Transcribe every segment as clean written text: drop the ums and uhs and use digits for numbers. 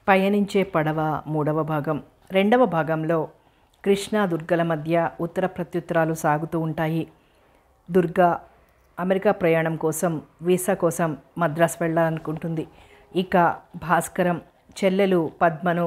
పయనించే పడవ మూడవ భాగం. రెండవ భాగంలో కృష్ణ దుర్గల మధ్య ఉత్తర ప్రత్యుత్తరాలు సాగుతూ ఉంటాయి. దుర్గ అమెరికా ప్రయాణం కోసం వీసా కోసం మద్రాసు వెళ్ళాలనుకుంటుంది. ఇక భాస్కరం చెల్లెలు పద్మను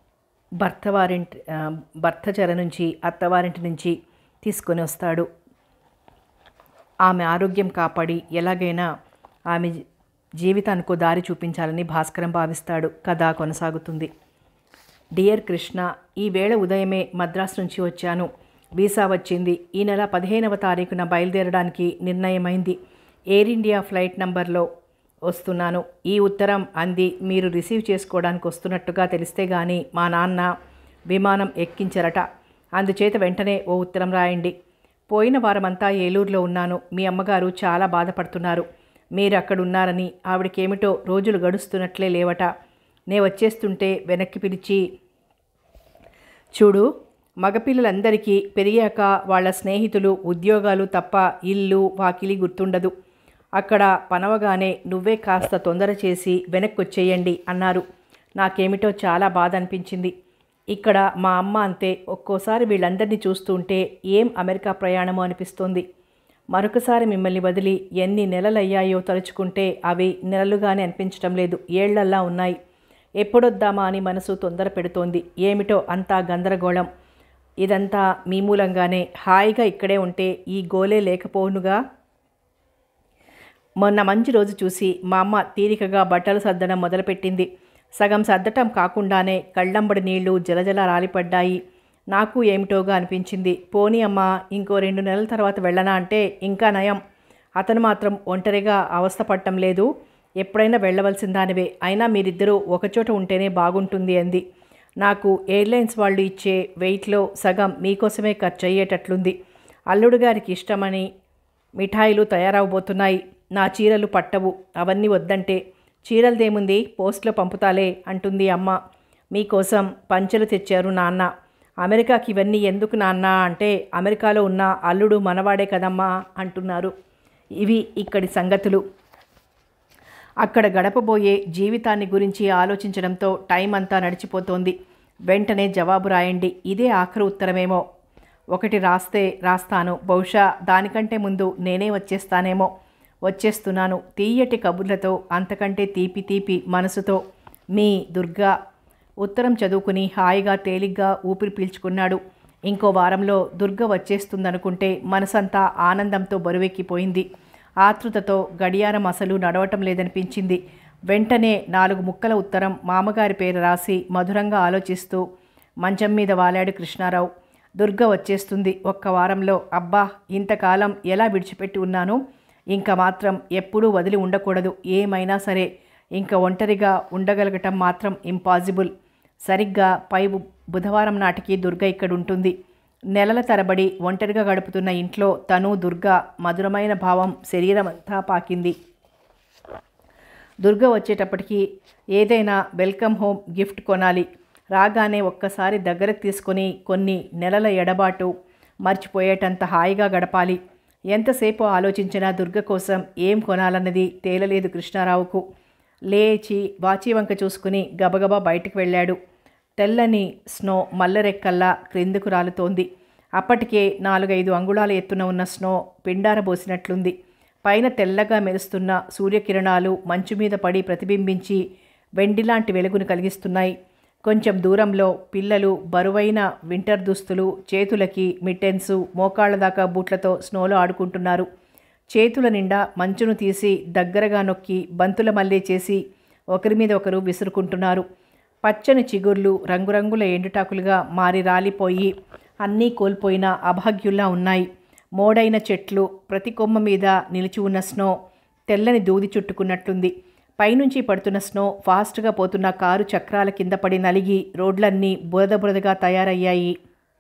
భర్త చెర నుంచి అత్తవారింటి నుంచి తీసుకొని వస్తాడు. ఆమె ఆరోగ్యం కాపాడి ఎలాగైనా ఆమె జీవితానికో దారి చూపించాలని భాస్కరం భావిస్తాడు. కథ కొనసాగుతుంది. డియర్ కృష్ణ, ఈవేళ ఉదయమే మద్రాసు నుంచి వచ్చాను. వీసా వచ్చింది. ఈ నెల 15వ తారీఖున బయలుదేరడానికి నిర్ణయమైంది. ఎయిర్ ఇండియా ఫ్లైట్ నంబర్లో వస్తున్నాను. ఈ ఉత్తరం అంది. మీరు రిసీవ్ చేసుకోవడానికి వస్తున్నట్టుగా తెలిస్తే గానీ మా నాన్న విమానం ఎక్కించరట. అందుచేత వెంటనే ఓ ఉత్తరం రాయండి. పోయిన వారమంతా ఏలూరులో ఉన్నాను. మీ అమ్మగారు చాలా బాధపడుతున్నారు. మీరు అక్కడున్నారని. ఆవిడకేమిటో రోజులు గడుస్తున్నట్లే లేవట. నే వచ్చేస్తుంటే వెనక్కి పిలిచి, చూడు, మగపిల్లలందరికీ పెరిగాక వాళ్ళ స్నేహితులు ఉద్యోగాలు తప్ప ఇల్లు వాకిలి గుర్తుండదు. అక్కడ పనవగానే నువ్వే కాస్త తొందర చేసి వెనక్కొచ్చేయండి అన్నారు. నాకేమిటో చాలా బాధ అనిపించింది. ఇక్కడ మా అమ్మ అంతే. ఒక్కోసారి వీళ్ళందరినీ చూస్తుంటే ఏం అమెరికా ప్రయాణమో అనిపిస్తోంది. మరొకసారి మిమ్మల్ని వదిలి ఎన్ని నెలలయ్యాయో తలుచుకుంటే అవి నెలలుగానే అనిపించటం లేదు, ఏళ్లల్లా ఉన్నాయి. ఎప్పుడొద్దామా అని మనసు తొందర పెడుతోంది. ఏమిటో అంతా గందరగోళం. ఇదంతా మీ మూలంగానే. హాయిగా ఇక్కడే ఉంటే ఈ గోలే లేకపోనుగా. మొన్న మంచి రోజు చూసి మా అమ్మ తీరికగా బట్టలు సర్దడం మొదలుపెట్టింది. సగం సర్దటం కాకుండానే కళ్ళంబడి నీళ్లు జలజల రాలిపడ్డాయి. నాకు ఏమిటోగా అనిపించింది. పోనీ అమ్మ, ఇంకో 2 నెలల తర్వాత వెళ్ళనా అంటే ఇంకా నయం. అతను మాత్రం ఒంటరిగా అవస్థపడటం లేదు. ఎప్పుడైనా వెళ్ళవలసిందానివే. అయినా మీరిద్దరూ ఒకచోట ఉంటేనే బాగుంటుంది అంది. నాకు ఎయిర్లైన్స్ వాళ్ళు ఇచ్చే వెయిట్లో సగం మీకోసమే ఖర్చు అయ్యేటట్లుంది. అల్లుడు గారికి ఇష్టమని మిఠాయిలు తయారవబోతున్నాయి. నా చీరలు పట్టవు. అవన్నీ వద్దంటే. చీరలదేముంది, పోస్ట్లో పంపుతాలే అంటుంది అమ్మ. మీకోసం పంచెలు తెచ్చారు నాన్న. అమెరికాకి ఇవన్నీ ఎందుకు నాన్న అంటే, అమెరికాలో ఉన్న అల్లుడు మనవాడే కదమ్మా అంటున్నారు. ఇవి ఇక్కడి సంగతులు. అక్కడ గడపబోయే జీవితాన్ని గురించి ఆలోచించడంతో టైం అంతా నడిచిపోతోంది. వెంటనే జవాబు రాయండి. ఇదే ఆఖరి ఉత్తరమేమో. ఒకటి రాస్తాను. బహుశా దానికంటే ముందు నేనే వచ్చేస్తానేమో. వచ్చేస్తున్నాను. తీయటి కబుర్లతో, అంతకంటే తీపి మనసుతో. మీ దుర్గా. ఉత్తరం చదువుకుని హాయిగా తేలిగ్గా ఊపిరి పీల్చుకున్నాడు. ఇంకో వారంలో దుర్గ వచ్చేస్తుందనుకుంటే మనసంతా ఆనందంతో బరువెక్కిపోయింది. ఆతృతతో గడియారం అసలు నడవటం లేదనిపించింది. వెంటనే 4 ముక్కల ఉత్తరం మామగారి పేరు రాసి మధురంగా ఆలోచిస్తూ మంచం మీద వాలాడు కృష్ణారావు. దుర్గ వచ్చేస్తుంది 1 వారంలో. అబ్బా, ఇంతకాలం ఎలా విడిచిపెట్టి ఉన్నాను. ఇంక మాత్రం ఎప్పుడూ వదిలి ఉండకూడదు. ఏమైనా సరే ఇంక ఒంటరిగా ఉండగలగటం మాత్రం ఇంపాసిబుల్. సరిగ్గా పై బుధవారం నాటికి దుర్గ ఇక్కడుంటుంది. నెలల తరబడి ఒంటరిగా గడుపుతున్న ఇంట్లో తను దుర్గ మధురమైన భావం శరీరమంతా పాకింది. దుర్గ వచ్చేటప్పటికి ఏదైనా వెల్కమ్ హోమ్ గిఫ్ట్ కొనాలి. రాగానే ఒక్కసారి దగ్గరకు తీసుకొని కొన్ని నెలల ఎడబాటు మర్చిపోయేటంత హాయిగా గడపాలి. ఎంతసేపు ఆలోచించినా దుర్గ కోసం ఏం కొనాలన్నది తేలలేదు కృష్ణారావుకు. లేచి వాచి వంక చూసుకుని గబగబా బయటకు వెళ్ళాడు. తెల్లని స్నో మల్లరెక్కల్లా క్రిందకు రాలుతోంది. అప్పటికే 4-5 అంగుళాల ఎత్తున ఉన్న స్నో పిండారబోసినట్లుంది. పైన తెల్లగా మెరుస్తున్న సూర్యకిరణాలు మంచు మీద పడి ప్రతిబింబించి వెండిలాంటి వెలుగును కలిగిస్తున్నాయి. కొంచెం దూరంలో పిల్లలు బరువైన వింటర్ దుస్తులు, చేతులకి మిట్టెన్సు, మోకాళ్ల దాకా బూట్లతో స్నోలో ఆడుకుంటున్నారు. చేతుల నిండా మంచును తీసి దగ్గరగా నొక్కి బంతుల మల్లె చేసి ఒకరి మీద ఒకరు విసురుకుంటున్నారు. పచ్చని చిగుర్లు రంగురంగుల ఎండుటాకులుగా మారి రాలిపోయి అన్నీ కోల్పోయిన అభాగ్యుల్లా ఉన్నాయి. మోడైన చెట్లు, ప్రతి కొమ్మ మీద నిలిచి ఉన్న స్నో తెల్లని దూది చుట్టుకున్నట్లుంది. పైనుంచి పడుతున్న స్నో ఫాస్ట్గా పోతున్న కారు చక్రాల కింద పడి నలిగి రోడ్లన్నీ బురదగా తయారయ్యాయి.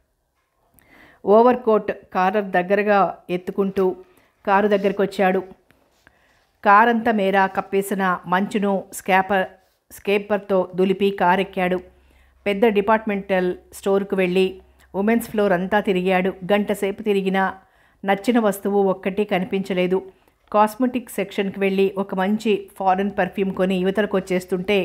ఓవర్ కోట్ కాలర్ దగ్గరగా ఎత్తుకుంటూ కారు దగ్గరికి వచ్చాడు. కారంతా మేర కప్పేసిన మంచును స్కేపర్తో దులిపి కారెక్కాడు. పెద్ద డిపార్ట్మెంటల్ స్టోర్కు వెళ్ళి ఉమెన్స్ ఫ్లోర్ అంతా తిరిగాడు. గంటసేపు తిరిగినా నచ్చిన వస్తువు ఒక్కటి కనిపించలేదు. కాస్మెటిక్ సెక్షన్కి వెళ్ళి ఒక మంచి ఫారెన్ పర్ఫ్యూమ్ కొని యువతలకు వచ్చేస్తుంటే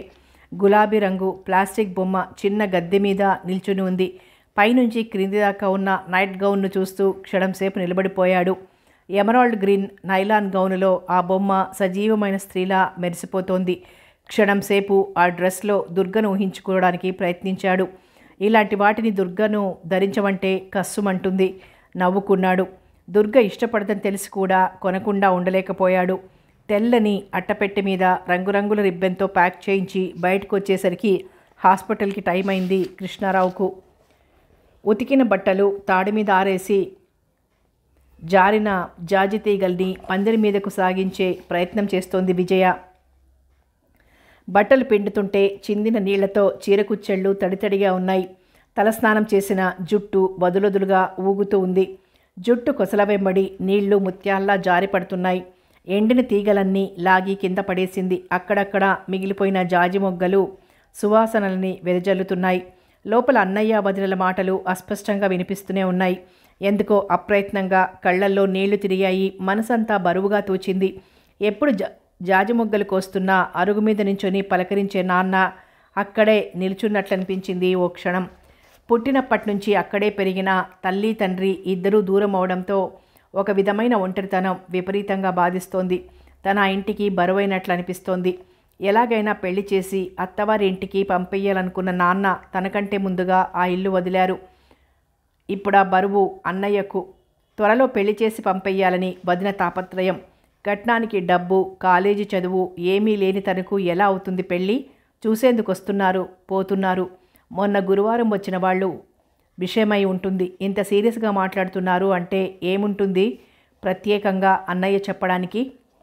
గులాబీ రంగు ప్లాస్టిక్ బొమ్మ చిన్న గద్దె మీద నిల్చుని ఉంది. పైనుంచి క్రింది దాకా ఉన్న నైట్ గౌన్ను చూస్తూ క్షణంసేపు నిలబడిపోయాడు. ఎమరాల్డ్ గ్రీన్ నైలాన్ గౌనులో ఆ బొమ్మ సజీవమైన స్త్రీలా మెరిసిపోతోంది. క్షణంసేపు ఆ డ్రెస్లో దుర్గను ఊహించుకోవడానికి ప్రయత్నించాడు. ఇలాంటి వాటిని దుర్గను ధరించమంటే కస్సుమంటుంది. నవ్వుకున్నాడు. దుర్గ ఇష్టపడదని తెలిసి కూడా కొనకుండా ఉండలేకపోయాడు. తెల్లని అట్టపెట్టె మీద రంగురంగుల రిబ్బన్తో ప్యాక్ చేయించి బయటకు వచ్చేసరికి హాస్పిటల్కి టైం అయింది కృష్ణారావుకు. ఉతికిన బట్టలు తాడి మీద ఆరేసి జారిన జాజి తీగల్ని పందిరి మీదకు సాగించే ప్రయత్నం చేస్తోంది విజయ. బట్టలు పిండుతుంటే చిందిన నీళ్లతో చీరకుచ్చెళ్ళు తడితడిగా ఉన్నాయి. తలస్నానం చేసిన జుట్టు వదులొదులుగా ఊగుతూ ఉంది. జుట్టు కొసల వెంబడి నీళ్లు ముత్యాల్లా జారి పడుతున్నాయి. ఎండిన తీగలన్నీ లాగి కింద పడేసింది. అక్కడక్కడ మిగిలిపోయిన జాజి మొగ్గలు సువాసనల్ని వెదజల్లుతున్నాయి. లోపల అన్నయ్య వదినల మాటలు అస్పష్టంగా వినిపిస్తూనే ఉన్నాయి. ఎందుకో అప్రయత్నంగా కళ్ళల్లో నీళ్లు తిరిగాయి. మనసంతా బరువుగా తోచింది. ఎప్పుడు జాజి మొగ్గలు కోస్తున్నా అరుగు మీద నించొని పలకరించే నాన్న అక్కడే నిల్చున్నట్లనిపించింది ఓ క్షణం. పుట్టినప్పటి నుంచి అక్కడే పెరిగిన తల్లి తండ్రి ఇద్దరూ దూరం అవడంతో ఒక విధమైన ఒంటరితనం విపరీతంగా బాధిస్తోంది. తన ఇంటికి బరువైనట్లు అనిపిస్తోంది. ఎలాగైనా పెళ్లి చేసి అత్తవారి ఇంటికి పంపేయాలనుకున్న నాన్న తనకంటే ముందుగా ఆ ఇల్లు వదిలారు. ఇప్పుడు ఆ బరువు అన్నయ్యకు. త్వరలో పెళ్లి చేసి పంపేయాలని వదిన తాపత్రయం. కట్నానికి డబ్బు, కాలేజీ చదువు ఏమీ లేని తనకు ఎలా అవుతుంది పెళ్ళి? చూసేందుకు వస్తున్నారు, పోతున్నారు. మొన్న గురువారం వచ్చిన వాళ్ళు విషయమై ఉంటుంది. ఇంత సీరియస్గా మాట్లాడుతున్నారు అంటే ఏముంటుంది ప్రత్యేకంగా అన్నయ్య చెప్పడానికి?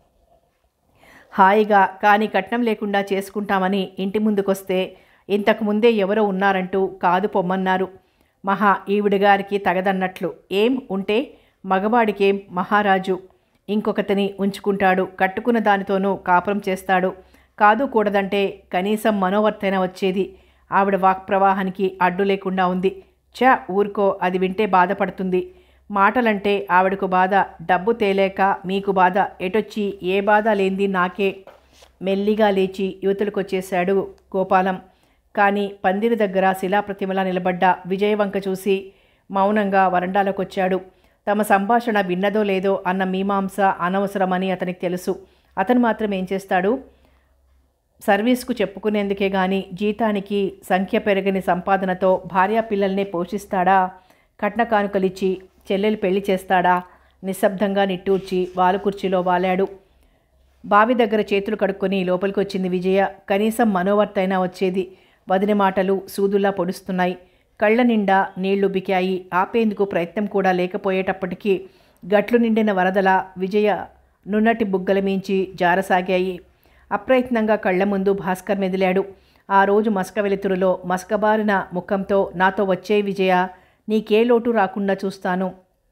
హాయిగా కానీ కట్నం లేకుండా చేసుకుంటామని ఇంటి ముందుకొస్తే ఇంతకుముందే ఎవరో ఉన్నారంటూ కాదు పొమ్మన్నారు. మహా ఈవిడగారికి తగదన్నట్లు. ఏం ఉంటే మగవాడికేం మహారాజు ఇంకొకతిని ఉంచుకుంటాడు. కట్టుకున్న దానితోనూ కాపురం చేస్తాడు. కాదు కూడదంటే కనీసం మనోవర్తైన వచ్చేది. ఆవిడ వాక్ ప్రవాహానికి అడ్డు లేకుండా ఉంది. ఊరుకో, అది వింటే బాధపడుతుంది. మాటలంటే ఆవిడకు బాధ, డబ్బు తేలేక మీకు బాధ. ఎటొచ్చి ఏ బాధ లేంది నాకే. మెల్లిగా లేచి యువతలకొచ్చేశాడు గోపాలం. కానీ పందిరి దగ్గర శిలాప్రతిమలా నిలబడ్డ విజయవంక చూసి మౌనంగా వరండాలోకొచ్చాడు. తమ సంభాషణ విన్నదో లేదో అన్న మీమాంస అనవసరమని అతనికి తెలుసు. అతను మాత్రం ఏం చేస్తాడు? సర్వీస్కు చెప్పుకునేందుకే గాని జీతానికి సంఖ్య పెరగని సంపాదనతో భార్యా పిల్లల్నే పోషిస్తాడా? కట్న కానుకలిచ్చి చెల్లెలు పెళ్లి చేస్తాడా? నిశ్శబ్దంగా నిట్టూర్చి వాలు కుర్చీలో వాలాడు. బావి దగ్గర చేతులు కడుక్కొని లోపలికి వచ్చింది విజయ. కనీసం మనోవర్తైనా వచ్చేది. వదిన మాటలు సూదుల్లా పొడుస్తున్నాయి. కళ్ళ నిండా నీళ్లు బికాయి. ఆపేందుకు ప్రయత్నం కూడా లేకపోయేటప్పటికీ గట్లు నిండిన వరదల విజయ నున్నటి బుగ్గల మించి జారసాగాయి. అప్రయత్నంగా కళ్ల ముందు భాస్కర్ మెదిలాడు. ఆ రోజు మసక వెలుతురులో మసకబారిన ముఖంతో నాతో వచ్చే విజయ, నీకే లోటు రాకుండా చూస్తాను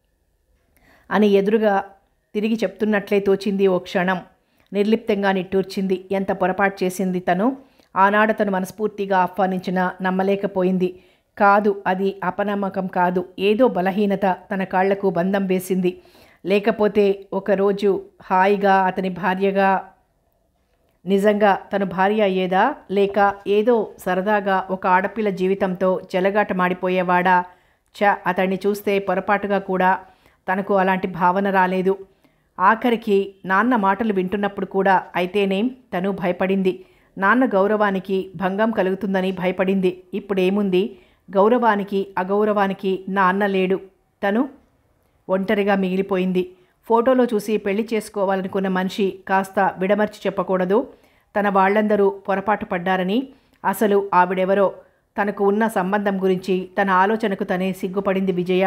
అని ఎదురుగా తిరిగి చెప్తున్నట్లే తోచింది ఓ క్షణం. నిర్లిప్తంగా నిట్టూర్చింది. ఎంత పొరపాటు చేసింది తను. ఆనాడు తను మనస్ఫూర్తిగా ఆహ్వానించిన నమ్మలేకపోయింది. కాదు, అది అపనమ్మకం కాదు. ఏదో బలహీనత తన కాళ్లకు బంధం వేసింది. లేకపోతే ఒకరోజు హాయిగా అతని భార్యగా నిజంగా తను భార్య అయ్యేదా? లేక ఏదో సరదాగా ఒక ఆడపిల్ల జీవితంతో చెలగాట మాడిపోయేవాడా? అతన్ని చూస్తే పొరపాటుగా కూడా తనకు అలాంటి భావన రాలేదు. ఆఖరికి నాన్న మాటలు వింటున్నప్పుడు కూడా అయితేనేం తను భయపడింది. నాన్న గౌరవానికి భంగం కలుగుతుందని భయపడింది. ఇప్పుడేముంది? గౌరవానికి అగౌరవానికి నాన్న లేడు. తను ఒంటరిగా మిగిలిపోయింది. ఫోటోలో చూసి పెళ్లి చేసుకోవాలనుకున్న మనిషి కాస్త విడమర్చి చెప్పకూడదు. తన వాళ్ళందరూ పొరపాటు పడ్డారని, అసలు ఆవిడెవరో, తనకు ఉన్న సంబంధం గురించి తన ఆలోచనకు తనే సిగ్గుపడింది విజయ.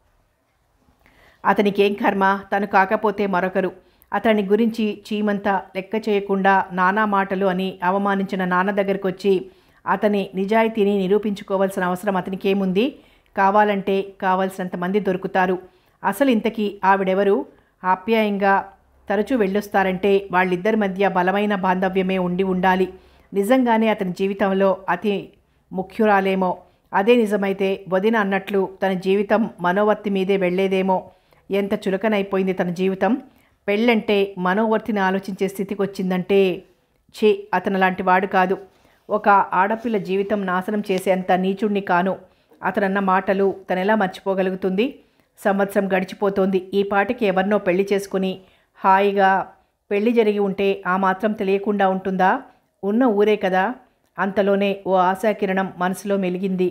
అతనికేం కర్మ, తను కాకపోతే మరొకరు. అతని గురించి చీమంతా లెక్క చేయకుండా నానా మాటలు అని అవమానించిన నాన్న దగ్గరికి వచ్చి అతని నిజాయితీని నిరూపించుకోవాల్సిన అవసరం అతనికేముంది? కావాలంటే కావాల్సినంత మంది దొరుకుతారు. అసలు ఇంతకీ ఆవిడెవరు? ఆప్యాయంగా తరచూ వెళ్ళొస్తారంటే వాళ్ళిద్దరి మధ్య బలమైన బాంధవ్యమే ఉండాలి. నిజంగానే అతని జీవితంలో అతి ముఖ్యురాలేమో. అదే నిజమైతే వదిన అన్నట్లు తన జీవితం మనోవర్తి మీదే వెళ్లేదేమో. ఎంత చులకనైపోయింది తన జీవితం. పెళ్ళంటే మనోవర్తిని ఆలోచించే స్థితికి వచ్చిందంటే అతను లాంటి వాడు కాదు. ఒక ఆడపిల్ల జీవితం నాశనం చేసేంత నీచుణ్ణి కాను. అతనన్న మాటలు తనెలా మర్చిపోగలుగుతుంది? సంవత్సరం గడిచిపోతోంది. ఈ పాటికి ఎవరినో పెళ్లి చేసుకుని హాయిగా పెళ్లి జరిగి ఉంటే ఆ మాత్రం తెలియకుండా ఉంటుందా? ఉన్న ఊరే కదా. అంతలోనే ఓ ఆశాకిరణం మనసులో మెలిగింది.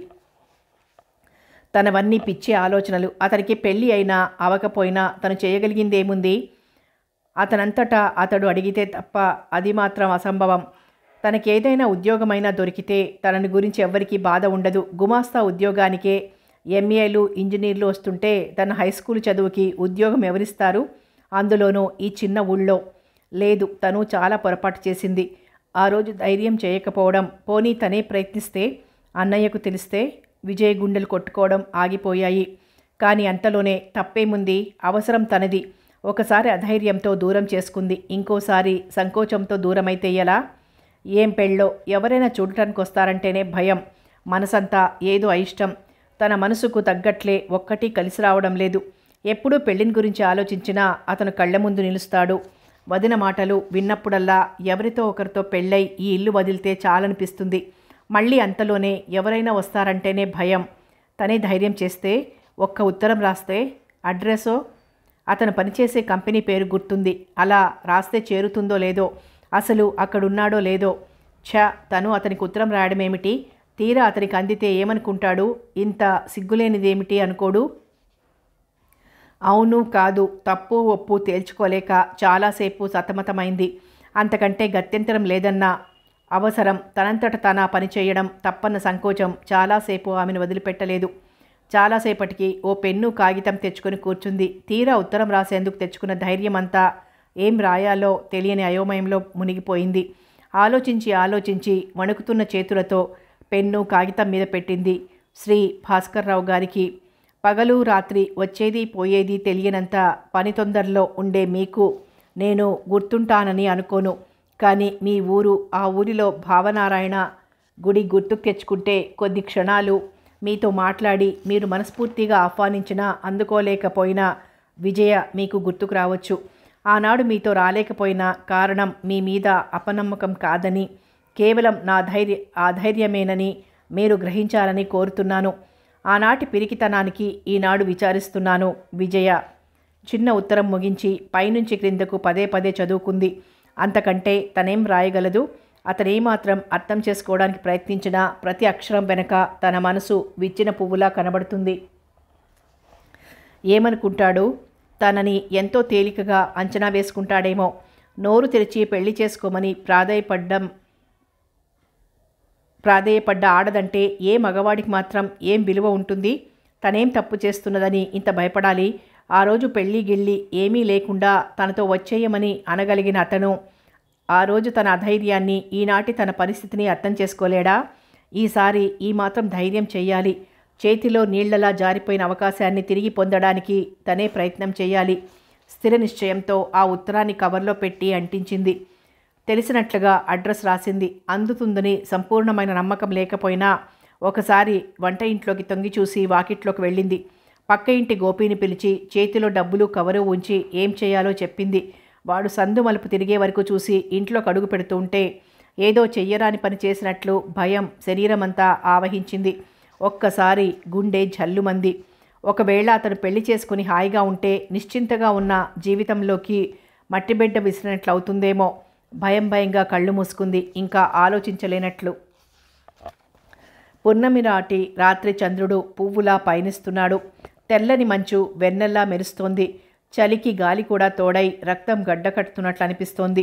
తనవన్నీ పిచ్చి ఆలోచనలు. అతనికి పెళ్ళి అయినా అవకపోయినా తను చేయగలిగిందేముంది? అతనంతటా అతడు అడిగితే తప్ప అది మాత్రం అసంభవం. తనకేదైనా ఉద్యోగమైనా దొరికితే తనని గురించి ఎవ్వరికీ బాధ ఉండదు. గుమాస్తా ఉద్యోగానికే ఎంఏలు ఇంజనీర్లు వస్తుంటే తన హైస్కూల్ చదువుకి ఉద్యోగం ఎవరిస్తారు? అందులోనూ ఈ చిన్న ఊళ్ళో. లేదు, తను చాలా పొరపాటు చేసింది. ఆ రోజు ధైర్యం చేయకపోవడం. పోనీ తనే ప్రయత్నిస్తే అన్నయ్యకు తెలిస్తే? విజయ్ గుండెలు కొట్టుకోవడం ఆగిపోయాయి. కానీ అంతలోనే తప్పేముంది? అవసరం తనది. ఒకసారి అధైర్యంతో దూరం చేసుకుంది, ఇంకోసారి సంకోచంతో దూరమైతే ఎలా? ఏం పెళ్ళో, ఎవరైనా చూడటానికి వస్తారంటేనే భయం. మనసంతా ఏదో అయిష్టం. తన మనసుకు తగ్గట్లే ఒక్కటి కలిసి రావడం లేదు. ఎప్పుడూ పెళ్ళిని గురించి ఆలోచించినా అతను కళ్ళ ముందు నిలుస్తాడు. వదిన మాటలు విన్నప్పుడల్లా ఎవరితో ఒకరితో పెళ్ళై ఈ ఇల్లు వదిలితే చాలనిపిస్తుంది. మళ్ళీ అంతలోనే ఎవరైనా వస్తారంటేనే భయం. తనే ధైర్యం చేస్తే, ఒక్క ఉత్తరం రాస్తే, అడ్రస్సో అతను పనిచేసే కంపెనీ పేరు గుర్తుంది. అలా రాస్తే చేరుతుందో లేదో, అసలు అక్కడున్నాడో లేదో. తను అతనికి ఉత్తరం రాయడమేమిటి? తీరా అతనికి అందితే ఏమనుకుంటాడు? ఇంత సిగ్గులేనిదేమిటి అనుకోడు? అవును కాదు, తప్పు ఒప్పు తేల్చుకోలేక చాలాసేపు సతమతమైంది. అంతకంటే గత్యంతరం లేదన్న అవసరం, తనంతట తన పని చేయడం తప్పన్న సంకోచం చాలాసేపు ఆమెను వదిలిపెట్టలేదు. చాలాసేపటికి ఓ పెన్ను కాగితం తెచ్చుకొని కూర్చుంది. తీరా ఉత్తరం రాసేందుకు తెచ్చుకున్న ధైర్యం అంతా ఏం రాయాలో తెలియని అయోమయంలో మునిగిపోయింది. ఆలోచించి వణుకుతున్న చేతులతో పెన్ను కాగితం మీద పెట్టింది. శ్రీ భాస్కర్రావు గారికి. పగలు రాత్రి వచ్చేది పోయేది తెలియనంత పని తొందరలో ఉండే మీకు నేను గుర్తుంటానని అనుకోను. కానీ మీ ఊరు, ఆ ఊరిలో భావనారాయణ గుడి గుర్తుకు తెచ్చుకుంటే కొద్ది క్షణాలు మీతో మాట్లాడి మీరు మనస్ఫూర్తిగా ఆహ్వానించినా అందుకోలేకపోయినా విజయ మీకు గుర్తుకు రావచ్చు. ఆనాడు మీతో రాలేకపోయిన కారణం మీ మీద అపనమ్మకం కాదని, కేవలం నా ధైర్యమేనని మీరు గ్రహించాలని కోరుతున్నాను. ఆనాటి పిరికితనానికి ఈనాడు విచారిస్తున్నాను. విజయ. చిన్న ఉత్తరం ముగించి పైనుంచి క్రిందకు పదే పదే చదువుకుంది. అంతకంటే తనేం రాయగలదు? అతనేమాత్రం అర్థం చేసుకోవడానికి ప్రయత్నించినా ప్రతి అక్షరం వెనక తన మనసు విచ్చిన పువ్వులా కనబడుతుంది. ఏమనుకుంటాడు? తనని ఎంతో తేలికగా అంచనా వేసుకుంటాడేమో. నోరు తెరిచి పెళ్లి చేసుకోమని ప్రాధేయపడ్డ ఆడదంటే ఏ మగవాడికి మాత్రం ఏం విలువ ఉంటుంది? తనేం తప్పు చేస్తున్నదని ఇంత భయపడాలి? ఆ రోజు పెళ్లి గిళ్ళి ఏమీ లేకుండా తనతో వచ్చేయమని అనగలిగిన అతను ఆ రోజు తన అధైర్యాన్ని, ఈనాటి తన పరిస్థితిని అర్థం చేసుకోలేడా? ఈసారి ఈ మాత్రం ధైర్యం చెయ్యాలి. చేతిలో నీళ్లలా జారిపోయిన అవకాశాన్ని తిరిగి పొందడానికి తనే ప్రయత్నం చేయాలి. స్థిర నిశ్చయంతో ఆ ఉత్తరాన్ని కవర్లో పెట్టి అంటించింది. తెలిసినట్లుగా అడ్రస్ రాసింది. అందుతుందని సంపూర్ణమైన నమ్మకం లేకపోయినా ఒకసారి వంట ఇంట్లోకి తొంగి చూసి వాకిట్లోకి వెళ్ళింది. పక్క ఇంటి గోపిని పిలిచి చేతిలో డబ్బులు కవరు ఉంచి ఏం చేయాలో చెప్పింది. వాడు సందు మలుపు తిరిగే వరకు చూసి ఇంట్లోకి అడుగు పెడుతూ ఉంటే ఏదో చెయ్యరాని పని చేసినట్లు భయం శరీరమంతా ఆవహించింది. ఒక్కసారి గుండె జల్లుమంది. ఒకవేళ అతను పెళ్లి చేసుకుని హాయిగా ఉంటే నిశ్చింతగా ఉన్న జీవితంలోకి మట్టిబిడ్డ విసిరినట్లు అవుతుందేమో. భయంగా కళ్ళు మూసుకుంది. ఇంకా ఆలోచించలేనట్లు. పున్నమి రాత్రి చంద్రుడు పువ్వులా పయనిస్తున్నాడు. తెల్లని మంచు వెన్నెల్లా మెరుస్తోంది. చలికి గాలి కూడా తోడై రక్తం గడ్డకట్టుతున్నట్లు అనిపిస్తోంది.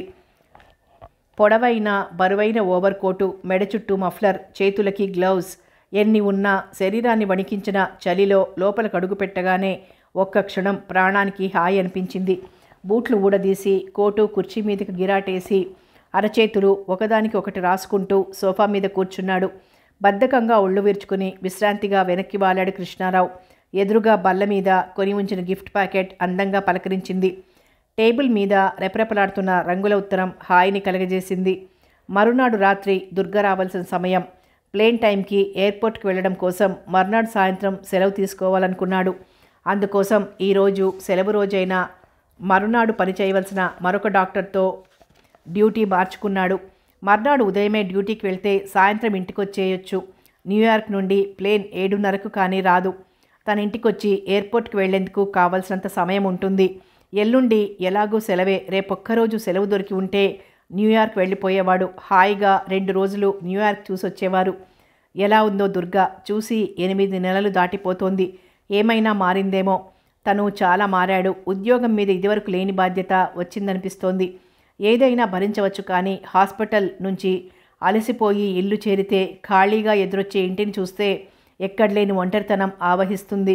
పొడవైన బరువైన ఓవర్ కోటు, మెడ చుట్టూ మఫ్లర్, చేతులకి గ్లౌజ్ ఎన్ని ఉన్నా శరీరాన్ని వణికించిన చలిలో లోపల కడుగు పెట్టగానే ఒక్క క్షణం ప్రాణానికి హాయి అనిపించింది. బూట్లు ఊడదీసి కోటు కుర్చీ మీదకి గిరాటేసి అరచేతులు ఒకదానికి ఒకటి రాసుకుంటూ సోఫా మీద కూర్చున్నాడు. బద్ధకంగా ఒళ్ళు విరుచుకుని విశ్రాంతిగా వెనక్కి వాలాడు కృష్ణారావు. ఎదురుగా బల్ల మీద కొని ఉంచిన గిఫ్ట్ ప్యాకెట్ అందంగా పలకరించింది. టేబుల్ మీద రెపరెపలాడుతున్న రంగుల ఉత్తరం హాయిని కలగజేసింది. మరునాడు రాత్రి దుర్గ రావాల్సిన సమయం. ప్లేన్ టైంకి ఎయిర్పోర్ట్కి వెళ్ళడం కోసం మర్నాడు సాయంత్రం సెలవు తీసుకోవాలనుకున్నాడు. అందుకోసం ఈరోజు సెలవు రోజైనా మరునాడు పని చేయవలసిన మరొక డాక్టర్తో డ్యూటీ మార్చుకున్నాడు. మర్నాడు ఉదయమే డ్యూటీకి వెళ్తే సాయంత్రం ఇంటికొచ్చేయొచ్చు. న్యూయార్క్ నుండి ప్లేన్ 7:30కు కానీ రాదు. తన ఇంటికొచ్చి ఎయిర్పోర్ట్కి వెళ్లేందుకు కావలసినంత సమయం ఉంటుంది. ఎల్లుండి ఎలాగూ సెలవే. రేపొక్కరోజు సెలవు దొరికి ఉంటే న్యూయార్క్ వెళ్ళిపోయేవాడు. హాయిగా 2 రోజులు న్యూయార్క్ చూసొచ్చేవారు. ఎలా ఉందో దుర్గా? చూసి 8 నెలలు దాటిపోతోంది. ఏమైనా మారిందేమో. తను చాలా మారాడు. ఉద్యోగం మీద ఇదివరకు లేని బాధ్యత వచ్చిందనిపిస్తోంది. ఏదైనా భరించవచ్చు, కానీ హాస్పిటల్ నుంచి అలసిపోయి ఇల్లు చేరితే ఖాళీగా ఎదురొచ్చే ఇంటిని చూస్తే ఎక్కడలేని ఒంటరితనం ఆవహిస్తుంది.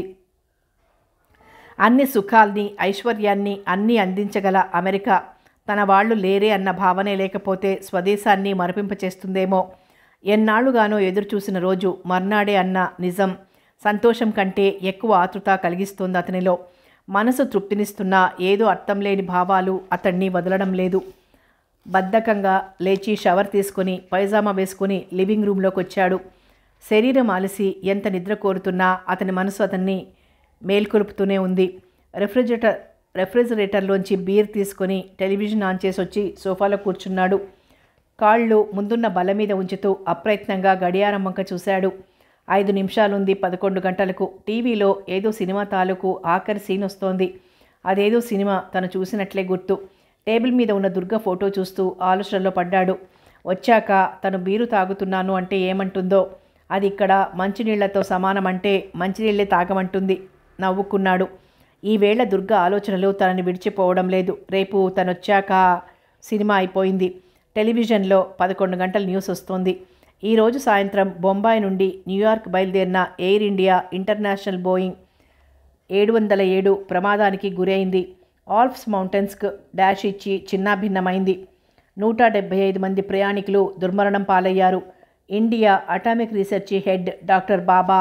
అన్ని సుఖాల్ని, ఐశ్వర్యాన్ని అన్నీ అందించగల అమెరికా తన వాళ్ళు లేరే అన్న భావనే లేకపోతే స్వదేశాన్ని మరపింపచేస్తుందేమో. ఎన్నాళ్లుగానో ఎదురుచూసిన రోజు మర్నాడే అన్న నిజం సంతోషం కంటే ఎక్కువ ఆతృత కలిగిస్తోంది అతనిలో. మనసు తృప్తినిస్తున్నా ఏదో అర్థం లేని భావాలు అతన్ని వదలడం లేదు. బద్ధకంగా లేచి షవర్ తీసుకుని పైజామా వేసుకుని లివింగ్ రూమ్లోకి వచ్చాడు. శరీరం అలసి ఎంత నిద్ర కోరుతున్నా అతని మనసు అతన్ని మేల్కొలుపుతూనే ఉంది. రెఫ్రిజిరేటర్లోంచి బీర్ తీసుకుని టెలివిజన్ ఆన్ చేసి వచ్చి సోఫాలో కూర్చున్నాడు. కాళ్ళు ముందున్న బల్ల మీద ఉంచుతూ అప్రయత్నంగా గడియారం వంక చూశాడు. 5 నిమిషాలుంది 11 గంటలకు. టీవీలో ఏదో సినిమా తాలూకు ఆఖరి సీన్ వస్తోంది. అదేదో సినిమా తను చూసినట్లే గుర్తు. టేబుల్ మీద ఉన్న దుర్గ ఫోటో చూస్తూ ఆలోచనలో పడ్డాడు. వచ్చాక తను బీరు తాగుతున్నాను అంటే ఏమంటుందో, అది ఇక్కడ మంచినీళ్లతో సమానమంటే మంచినీళ్లే తాగమంటుంది. నవ్వుకున్నాడు. ఈవేళ దుర్గ ఆలోచనలు తనని విడిచిపోవడం లేదు. రేపు తనొచ్చాక సినిమా అయిపోయింది. టెలివిజన్లో 11 గంటల న్యూస్ వస్తోంది. ఈరోజు సాయంత్రం బొంబాయి నుండి న్యూయార్క్ బయలుదేరిన ఎయిర్ ఇండియా ఇంటర్నేషనల్ బోయింగ్ 707 ప్రమాదానికి గురైంది. ఆల్ప్స్ మౌంటైన్స్కు డాష్ ఇచ్చి చిన్నాభిన్నమైంది. 175 మంది ప్రయాణికులు దుర్మరణం పాలయ్యారు. India atomic research head doctor Bhabha,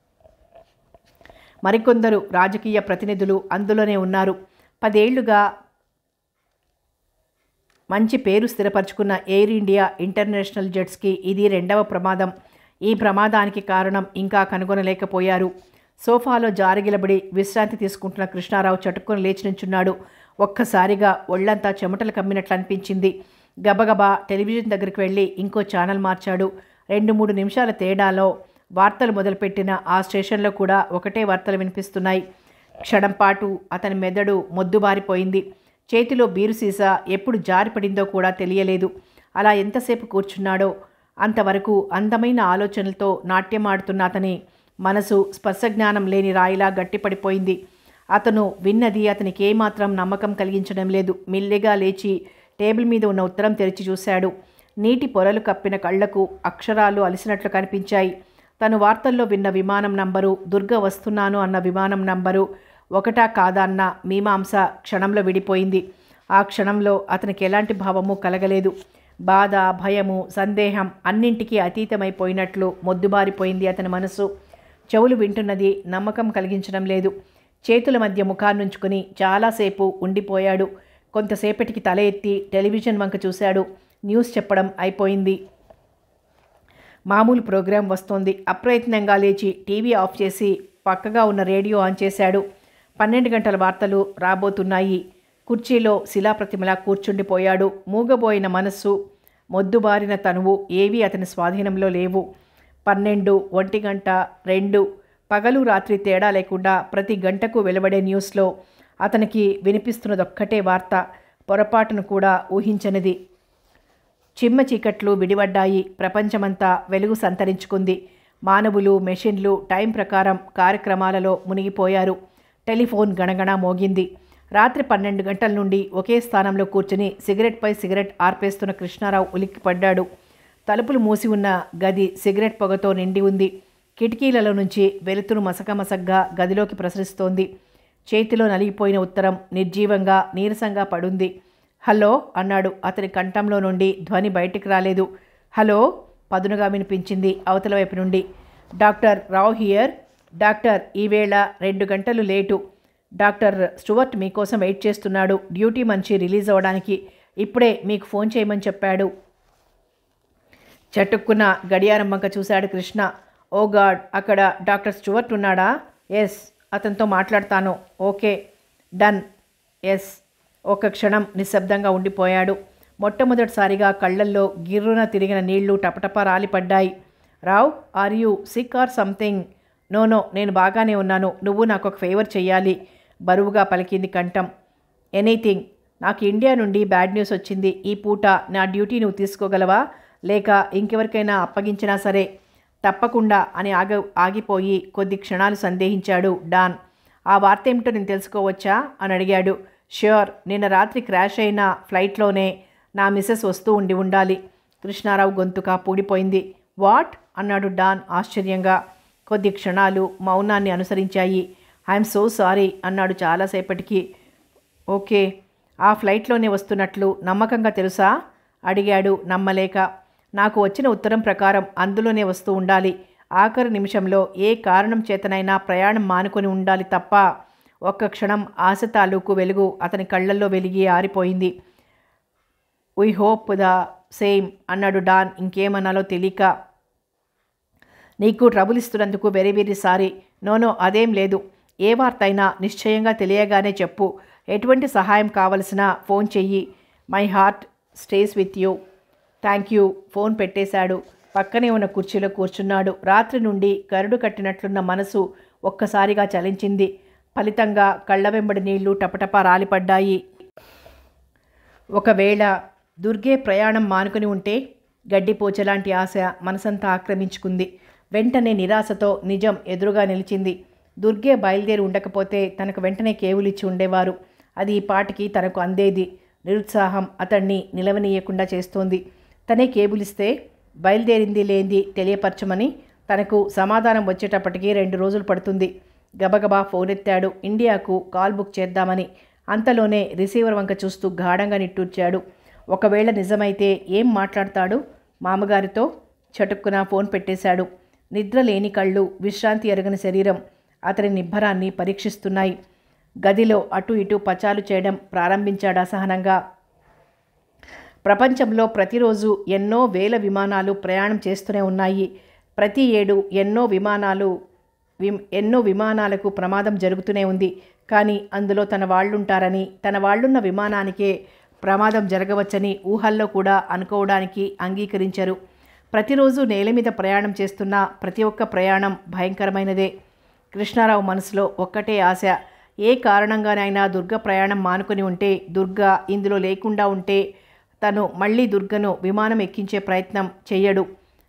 మరికొందరు రాజకీయ ప్రతినిధులు అందులోనే ఉన్నారు. 10 ఏళ్లుగా మంచి పేరు స్థిరపరచుకున్న ఎయిర్ ఇండియా ఇంటర్నేషనల్ జెట్స్కి ఇది 2వ ప్రమాదం. ఈ ప్రమాదానికి కారణం ఇంకా కనుగొనలేకపోయారు. సోఫాలో జారిగిలబడి విశ్రాంతి తీసుకుంటున్న కృష్ణారావు చటుక్కున లేచి నించున్నాడు. ఒక్కసారిగా ఒళ్లంతా చెమటలు కమ్మినట్లు అనిపించింది. గబగబా టెలివిజన్ దగ్గరికి వెళ్ళి ఇంకో ఛానల్ మార్చాడు. 2-3 నిమిషాల తేడాలో వార్తలు మొదలుపెట్టిన ఆ స్టేషన్లో కూడా ఒకటే వార్తలు వినిపిస్తున్నాయి. క్షణం పాటు అతని మెదడు మొద్దుబారిపోయింది. చేతిలో బీరు సీసా ఎప్పుడు జారిపడిందో కూడా తెలియలేదు. అలా ఎంతసేపు కూర్చున్నాడో. అంతవరకు అందమైన ఆలోచనలతో నాట్యమాడుతున్న అతని మనసు స్పర్శజ్ఞానం లేని రాయిలా గట్టిపడిపోయింది. అతను విన్నది అతనికి ఏమాత్రం నమ్మకం కలిగించడం లేదు. మెల్లిగా లేచి టేబుల్ మీద ఉన్న ఉత్తరం తెరిచి చూశాడు. నీటి పొరలు కప్పిన కళ్లకు అక్షరాలు అలిసినట్లు కనిపించాయి. తను వార్తల్లో విన్న విమానం నంబరు, దుర్గ వస్తున్నాను అన్న విమానం నంబరు ఒకటా కాదా అన్న మీమాంస క్షణంలో విడిపోయింది. ఆ క్షణంలో అతనికి ఎలాంటి భావము కలగలేదు. బాధ, భయము, సందేహం అన్నింటికీ అతీతమైపోయినట్లు మొద్దుబారిపోయింది అతని మనసు. చెవులు వింటున్నది నమ్మకం కలిగించడం లేదు. చేతుల మధ్య ముఖాన్నుంచుకుని చాలాసేపు ఉండిపోయాడు. కొంతసేపటికి తల ఎత్తి టెలివిజన్ వంక చూశాడు. న్యూస్ చెప్పడం అయిపోయింది. మామూలు ప్రోగ్రాం వస్తోంది. అప్రయత్నంగా లేచి టీవీ ఆఫ్ చేసి పక్కగా ఉన్న రేడియో ఆన్ చేశాడు. 12 గంటల వార్తలు రాబోతున్నాయి. కుర్చీలో శిలాప్రతిమలా కూర్చుండిపోయాడు. మూగబోయిన మనస్సు, మొద్దుబారిన తనువు ఏవీ అతని స్వాధీనంలో లేవు. 12, 1 గంట, 2 పగలు రాత్రి తేడా లేకుండా ప్రతి గంటకు వెలువడే న్యూస్లో అతనికి వినిపిస్తున్నదొక్కటే వార్త. పొరపాటును కూడా ఊహించనిది. చిమ్మ చీకట్లు విడివడ్డాయి. ప్రపంచమంతా వెలుగు సంతరించుకుంది. మానవులు, మెషిన్లు టైం ప్రకారం కార్యక్రమాలలో మునిగిపోయారు. టెలిఫోన్ గణగణ మోగింది. రాత్రి 12 గంటల నుండి ఒకే స్థానంలో కూర్చుని సిగరెట్పై సిగరెట్ ఆర్పేస్తున్న కృష్ణారావు ఉలిక్కిపడ్డాడు. తలుపులు మూసి ఉన్న గది సిగరెట్ పొగతో నిండి ఉంది. కిటికీలలో నుంచి వెలుతురు మసకమసగ్గా గదిలోకి ప్రసరిస్తోంది. చేతిలో నలిగిపోయిన ఉత్తరం నిర్జీవంగా నీరసంగా పడుంది. హలో అన్నాడు. అతని కంఠంలో నుండి ధ్వని బయటికి రాలేదు. హలో పదునుగా వినిపించింది అవతల వైపు నుండి. Doctor Rao here. డాక్టర్, ఈవేళ 2 గంటలు లేటు. డాక్టర్ స్టూవర్ట్ మీకోసం వెయిట్ చేస్తున్నాడు. డ్యూటీ మంచి రిలీజ్ అవ్వడానికి ఇప్పుడే మీకు ఫోన్ చేయమని చెప్పాడు. చటుక్కున గడియారం వంక చూశాడు కృష్ణ. ఓ గాడ్, అక్కడ డాక్టర్ స్టూవర్ట్ ఉన్నాడా? ఎస్, అతనితో మాట్లాడతాను. Okay, done. ఎస్. ఒక క్షణం నిశ్శబ్దంగా ఉండిపోయాడు. మొట్టమొదటిసారిగా కళ్ళల్లో గిర్రున తిరిగిన నీళ్లు టపటపా రాలిపడ్డాయి. Rao, are you sick or something? No, నేను బాగానే ఉన్నాను. నువ్వు నాకు ఒక ఫేవర్ చెయ్యాలి, బరువుగా పలికింది కంఠం. ఎనీథింగ్. నాకు ఇండియా నుండి బ్యాడ్ న్యూస్ వచ్చింది. ఈ పూట నా డ్యూటీ నువ్వు తీసుకోగలవా, లేక ఇంకెవరికైనా అప్పగించినా సరే? తప్పకుండా అని ఆగిపోయి కొద్ది క్షణాలు సందేహించాడు డాన్. ఆ వార్త ఏమిటో నేను తెలుసుకోవచ్చా అని అడిగాడు. ష్యూర్. నిన్న రాత్రి క్రాష్ అయిన ఫ్లైట్లోనే నా మిస్సెస్ వస్తూ ఉండాలి. కృష్ణారావు గొంతుక పూడిపోయింది. వాట్ అన్నాడు డాన్ ఆశ్చర్యంగా. కొద్ది క్షణాలు మౌనాన్ని అనుసరించాయి. ఐఎమ్ సో సారీ అన్నాడు చాలాసేపటికి. ఓకే, ఆ ఫ్లైట్లోనే వస్తున్నట్లు నమ్మకంగా తెలుసా అడిగాడు నమ్మలేక. నాకు వచ్చిన ఉత్తరం ప్రకారం అందులోనే వస్తూ ఉండాలి. ఆఖరి నిమిషంలో ఏ కారణం చేతనైనా ప్రయాణం మానుకొని ఉండాలి తప్ప. ఒక్క క్షణం ఆశ తాలూకు వెలుగు అతని కళ్ళల్లో వెలిగి ఆరిపోయింది. వీ హోప్ ద సేమ్ అన్నాడు డాన్ ఇంకేమన్నాలో తెలియక. నీకు ట్రబుల్ ఇస్తున్నందుకు వెరీ వెరీ సారీ. నో, అదేం లేదు. ఏ వార్త అయినా నిశ్చయంగా తెలియగానే చెప్పు. ఎటువంటి సహాయం కావలసినా ఫోన్ చెయ్యి. My heart stays with you. Thank you. Phone పెట్టేశాడు. పక్కనే ఉన్న కుర్చీలో కూర్చున్నాడు. రాత్రి నుండి గరుడు కట్టినట్లున్న మనసు ఒక్కసారిగా చలించింది. ఫలితంగా కళ్ళ వెంబడి నీళ్లు టపటపా రాలిపడ్డాయి. ఒకవేళ దుర్గే ప్రయాణం మానుకుని ఉంటే? గడ్డిపోచలాంటి ఆశ మనసంతా ఆక్రమించుకుంది. వెంటనే నిరాశతో నిజం ఎదురుగా నిలిచింది. దుర్గే బయలుదేరి ఉండకపోతే తనకు వెంటనే కేవులిచ్చి ఉండేవారు. అది ఈ పాటికి తనకు అందేది. నిరుత్సాహం అతన్ని నిలవనీయకుండా చేస్తోంది. తనే కేబులిస్తే బయలుదేరింది లేంది తెలియపరచమని తనకు సమాధానం వచ్చేటప్పటికి 2 రోజులు పడుతుంది. గబగబా ఫోన్ ఎత్తాడు. ఇండియాకు కాల్ బుక్ చేద్దామని. అంతలోనే రిసీవర్ వంక చూస్తూ గాఢంగా నిట్టూర్చాడు. ఒకవేళ నిజమైతే ఏం మాట్లాడతాడు మామగారితో? చటుక్కున ఫోన్ పెట్టేశాడు. నిద్ర లేని కళ్ళు, విశ్రాంతి ఎరగని శరీరం అతని నిబ్బరాన్ని పరీక్షిస్తున్నాయి. గదిలో అటు ఇటు పచాలు చేయడం ప్రారంభించాడు అసహనంగా. ప్రపంచంలో ప్రతిరోజు ఎన్నో వేల విమానాలు ప్రయాణం చేస్తూనే ఉన్నాయి. ప్రతి ఏడు ఎన్నో విమానాలకు ప్రమాదం జరుగుతూనే ఉంది. కానీ అందులో తన వాళ్ళుంటారని, తన వాళ్ళున్న విమానానికే ప్రమాదం జరగవచ్చని ఊహల్లో కూడా అనుకోవడానికి అంగీకరించరు. ప్రతిరోజు నేల మీద ప్రయాణం చేస్తున్న ప్రతి ఒక్క ప్రయాణం భయంకరమైనదే. కృష్ణారావు మనసులో ఒక్కటే ఆశ. ఏ కారణంగానైనా దుర్గ ప్రయాణం మానుకొని ఉంటే, దుర్గ ఇందులో లేకుండా ఉంటే తను మళ్ళీ దుర్గను విమానం ఎక్కించే ప్రయత్నం చెయ్యడు.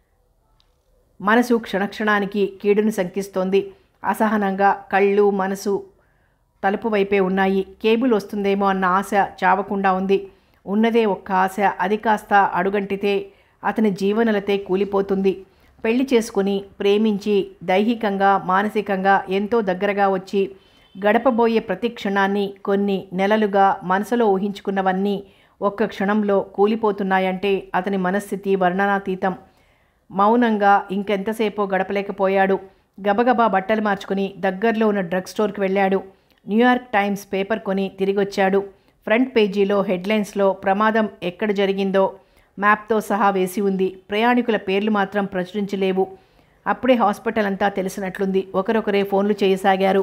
మనసు క్షణక్షణానికి కీడును శంకిస్తోంది. అసహనంగా కళ్ళు, మనసు తలుపు వైపే ఉన్నాయి. కేబుల్ వస్తుందేమో అన్న ఆశ చావకుండా ఉంది. ఉన్నదే ఒక్క ఆశ. అది కాస్త అడుగంటితే అతని జీవనలతే కూలిపోతుంది. పెళ్లి చేసుకుని ప్రేమించి దైహికంగా, మానసికంగా ఎంతో దగ్గరగా వచ్చి గడపబోయే ప్రతి క్షణాన్ని కొన్ని నెలలుగా మనసులో ఊహించుకున్నవన్నీ ఒక్క క్షణంలో కూలిపోతున్నాయంటే అతని మనస్థితి వర్ణనాతీతం. మౌనంగా ఇంకెంతసేపో గడపలేకపోయాడు. గబగబా బట్టలు మార్చుకుని దగ్గరలో ఉన్న డ్రగ్ స్టోర్కి వెళ్ళాడు. న్యూయార్క్ టైమ్స్ పేపర్ కొని తిరిగొచ్చాడు. ఫ్రంట్ పేజీలో హెడ్లైన్స్లో ప్రమాదం ఎక్కడ జరిగిందో మ్యాప్తో సహా వేసి ఉంది. ప్రయాణికుల పేర్లు మాత్రం ప్రచురించలేవు. అప్పుడే హాస్పిటల్ అంతా తెలిసినట్లుంది. ఒకరొకరే ఫోన్లు చేయసాగారు.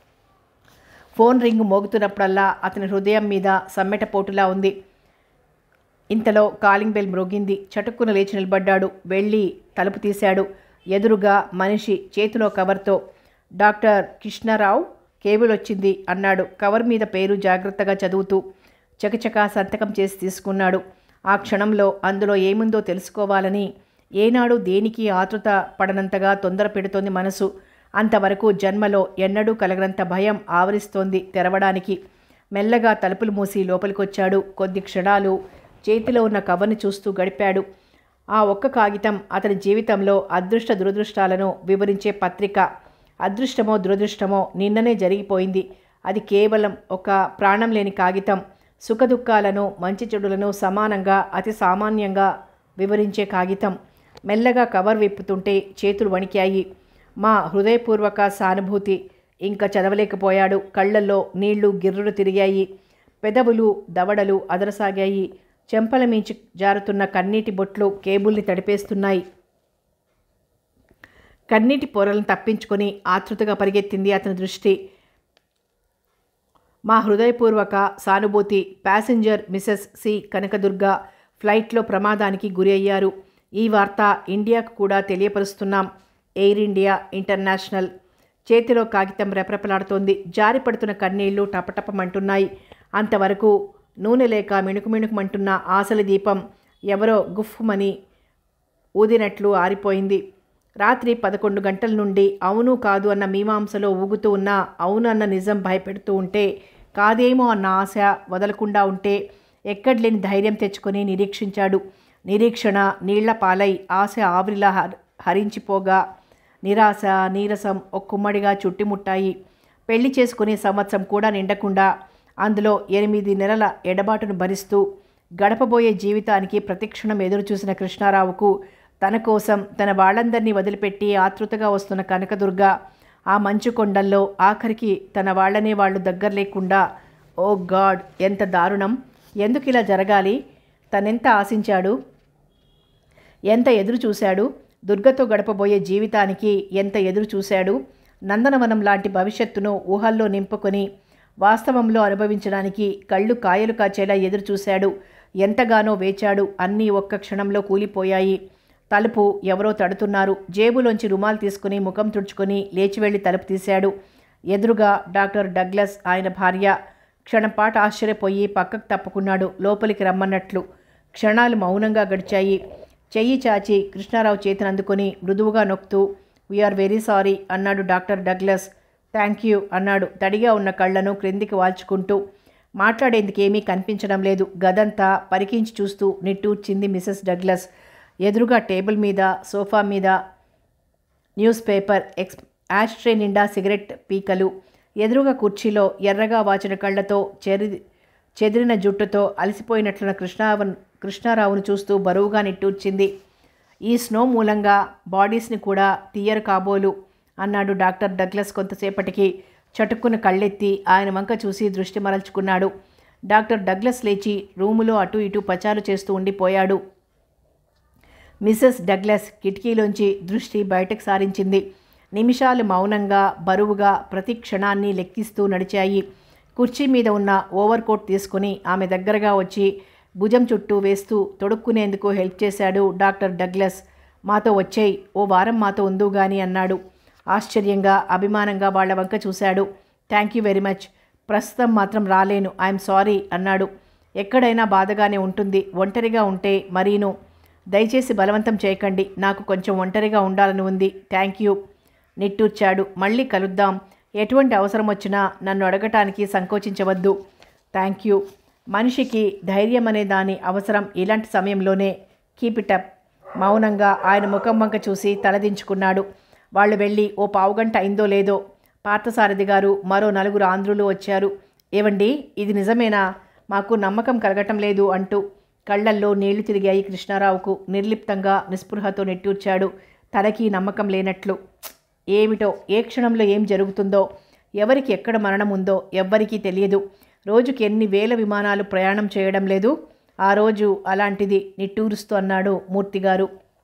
ఫోన్ రింగ్ మోగుతున్నప్పుడల్లా అతని హృదయం మీద సమ్మెటపోటులా ఉంది. ఇంతలో కాలింగ్ బెల్ మ్రోగింది. చటుక్కున లేచి నిలబడ్డాడు. వెళ్ళి తలుపు తీశాడు. ఎదురుగా మనిషి, చేతిలో కవర్తో. డాక్టర్ కృష్ణారావు, కేబుల్ వచ్చింది అన్నాడు. కవర్ మీద పేరు జాగ్రత్తగా చదువుతూ చకచకా సంతకం చేసి తీసుకున్నాడు. ఆ క్షణంలో అందులో ఏముందో తెలుసుకోవాలని ఏనాడు దేనికి ఆతృత పడనంతగా తొందర పెడుతోంది మనసు. అంతవరకు జన్మలో ఎన్నడూ కలగనంత భయం ఆవరిస్తోంది తెరవడానికి. మెల్లగా తలుపులు మూసి లోపలికొచ్చాడు. కొద్ది క్షణాలు చేతిలో ఉన్న కవర్ని చూస్తూ గడిపాడు. ఆ ఒక్క కాగితం అతని జీవితంలో అదృష్ట దురదృష్టాలను వివరించే పత్రిక. అదృష్టమో దురదృష్టమో నిన్ననే జరిగిపోయింది. అది కేవలం ఒక ప్రాణం లేని కాగితం. సుఖదుఖాలను, మంచి చెడులను సమానంగా, అతి సామాన్యంగా వివరించే కాగితం. మెల్లగా కవర్ విప్పుతుంటే చేతులు వణికాయి. మా హృదయపూర్వక సానుభూతి. ఇంకా చదవలేకపోయాడు. కళ్ళల్లో నీళ్లు గిర్రులు తిరిగాయి. పెదవులు, దవడలు అదరసాగాయి. చెంపల మించి జారుతున్న కన్నీటి బొట్లు కేబుల్ని తడిపేస్తున్నాయి. కన్నీటి పొరలను తప్పించుకొని ఆతృతగా పరిగెత్తింది అతని దృష్టి. మా హృదయపూర్వక సానుభూతి. ప్యాసింజర్ మిసెస్ సి కనకదుర్గ ఫ్లైట్లో ప్రమాదానికి గురి అయ్యారు. ఈ వార్త ఇండియాకు కూడా తెలియపరుస్తున్నాం. Air India international. చేతిలో కాగితం రెపరెపలాడుతోంది. జారిపడుతున్న కన్నీళ్లు టపటపమంటున్నాయి. అంతవరకు నూనె లేక మిణుకుమిణుకుమంటున్న ఆశల దీపం ఎవరో గుఫ్ఫుమని ఊదినట్లు ఆరిపోయింది. రాత్రి 11 గంటల నుండి అవును కాదు అన్న మీమాంసలో ఊగుతూ ఉన్న అవును అన్న నిజం భయపెడుతూ ఉంటే, కాదేమో అన్న ఆశ వదలకుండా ఉంటే ఎక్కడలేని ధైర్యం తెచ్చుకొని నిరీక్షించాడు. నిరీక్షణ నీళ్ల పాలై ఆశ ఆవిరిలా హరించిపోగా నిరాశ నీరసం ఒక్కుమ్మడిగా చుట్టుముట్టాయి. పెళ్లి చేసుకునే సంవత్సరం కూడా నిండకుండా అందులో 8 నెలల ఎడబాటును భరిస్తూ గడపబోయే జీవితానికి ప్రతిక్షణం ఎదురుచూసిన కృష్ణారావుకు తన కోసం తన వాళ్ళందరినీ వదిలిపెట్టి ఆతృతగా వస్తున్న కనకదుర్గ ఆ మంచు కొండల్లో ఆఖరికి తన వాళ్ళనే వాళ్ళు దగ్గర లేకుండా, ఓ గాడ్, ఎంత దారుణం! ఎందుకు ఇలా జరగాలి? తనెంత ఆశించాడు, ఎంత ఎదురు చూశాడు? దుర్గతో గడపబోయే జీవితానికి ఎంత ఎదురు చూశాడు? నందనవనం లాంటి భవిష్యత్తును ఊహల్లో నింపుకొని వాస్తవంలో అనుభవించడానికి కళ్ళు కాయలు కాచేలా ఎదురు చూశాడు. ఎంతగానో వేచాడు. అన్నీ ఒక్క క్షణంలో కూలిపోయాయి. తలుపు ఎవరో తడుతున్నారు. జేబులోంచి రుమాలు తీసుకుని ముఖం తుడుచుకొని లేచి వెళ్ళి తలుపు తీశాడు. ఎదురుగా డాక్టర్ డగ్లస్, ఆయన భార్య. క్షణంపాటు ఆశ్చర్యపోయి పక్కకు తప్పుకున్నాడు, లోపలికి రమ్మన్నట్లు. క్షణాలు మౌనంగా గడిచాయి. చెయ్యి చాచి కృష్ణారావు చేతిని అందుకొని మృదువుగా నొక్కుతూ, వీఆర్ వెరీ సారీ అన్నాడు డాక్టర్ డగ్లస్. థ్యాంక్ యూ అన్నాడు తడిగా ఉన్న కళ్ళను క్రిందికి వాల్చుకుంటూ. మాట్లాడేందుకు ఏమీ కనిపించడం లేదు. గదంతా పరికించి చూస్తూ నిట్టూర్చింది మిసెస్ డగ్లస్. ఎదురుగా టేబుల్ మీద, సోఫా మీద న్యూస్ పేపర్, యాష్ట్రే నిండా సిగరెట్ పీకలు. ఎదురుగా కుర్చీలో ఎర్రగా వాచిన కళ్ళతో చెదిరిన జుట్టుతో అలసిపోయినట్లున్న కృష్ణారావును చూస్తూ బరువుగా నిట్టూర్చింది. ఈ స్నో మూలంగా బాడీస్ని కూడా తీయరు కాబోలు అన్నాడు డాక్టర్ డగ్లస్ కొంతసేపటికి. చటుక్కున కళ్ళెత్తి ఆయన వంక చూసి దృష్టి మరల్చుకున్నాడు. డాక్టర్ డగ్లస్ లేచి రూములో అటు ఇటు పచారు చేస్తూ ఉండిపోయాడు. మిసెస్ డగ్లస్ కిటికీలోంచి దృష్టి బయటకు సారించింది. నిమిషాలు మౌనంగా బరువుగా ప్రతి క్షణాన్ని లెక్కిస్తూ నడిచాయి. కుర్చీ మీద ఉన్న ఓవర్ కోట్ తీసుకుని ఆమె దగ్గరగా వచ్చి భుజం చుట్టూ వేస్తూ తొడుక్కునేందుకు హెల్ప్ చేశాడు డాక్టర్ డగ్లస్. మాతో వచ్చేయి, ఓ వారం మాతో ఉందువు గాని అన్నాడు. ఆశ్చర్యంగా అభిమానంగా వాళ్ల వంక చూశాడు. థ్యాంక్ యూ వెరీ మచ్, ప్రస్తుతం మాత్రం రాలేను, ఐఎమ్ సారీ అన్నాడు. ఎక్కడైనా బాధగానే ఉంటుంది, ఒంటరిగా ఉంటే మరీను. దయచేసి బలవంతం చేయకండి, నాకు కొంచెం ఒంటరిగా ఉండాలని ఉంది. థ్యాంక్ యూ నిట్టూర్చాడు. మళ్ళీ కలుద్దాం, ఎటువంటి అవసరం వచ్చినా నన్ను అడగటానికి సంకోచించవద్దు. Thank you. మనిషికి ధైర్యం అనే దాని అవసరం ఇలాంటి సమయంలోనే. Keep it up. మౌనంగా ఆయన ముఖం వంక చూసి తలదించుకున్నాడు. వాళ్ళు వెళ్ళి ఓ పావుగంట అయిందో లేదో పార్థసారథి గారు మరో 4 ఆంధ్రులు వచ్చారు. ఏవండి, ఇది నిజమేనా? మాకు నమ్మకం కలగటం లేదు అంటూ కళ్ళల్లో నీళ్లు తిరిగాయి కృష్ణారావుకు. నిర్లిప్తంగా నిస్పృహతో నిట్టూర్చాడు, తనకి నమ్మకం లేనట్లు. ఏమిటో, ఏ క్షణంలో ఏం జరుగుతుందో, ఎవరికి ఎక్కడ మరణం ఉందో ఎవ్వరికీ తెలియదు. రోజుకి ఎన్ని వేల విమానాలు ప్రయాణం చేయడం లేదు. ఆ రోజు అలాంటిది నిట్టూరుస్తూ అన్నాడు మూర్తిగారు.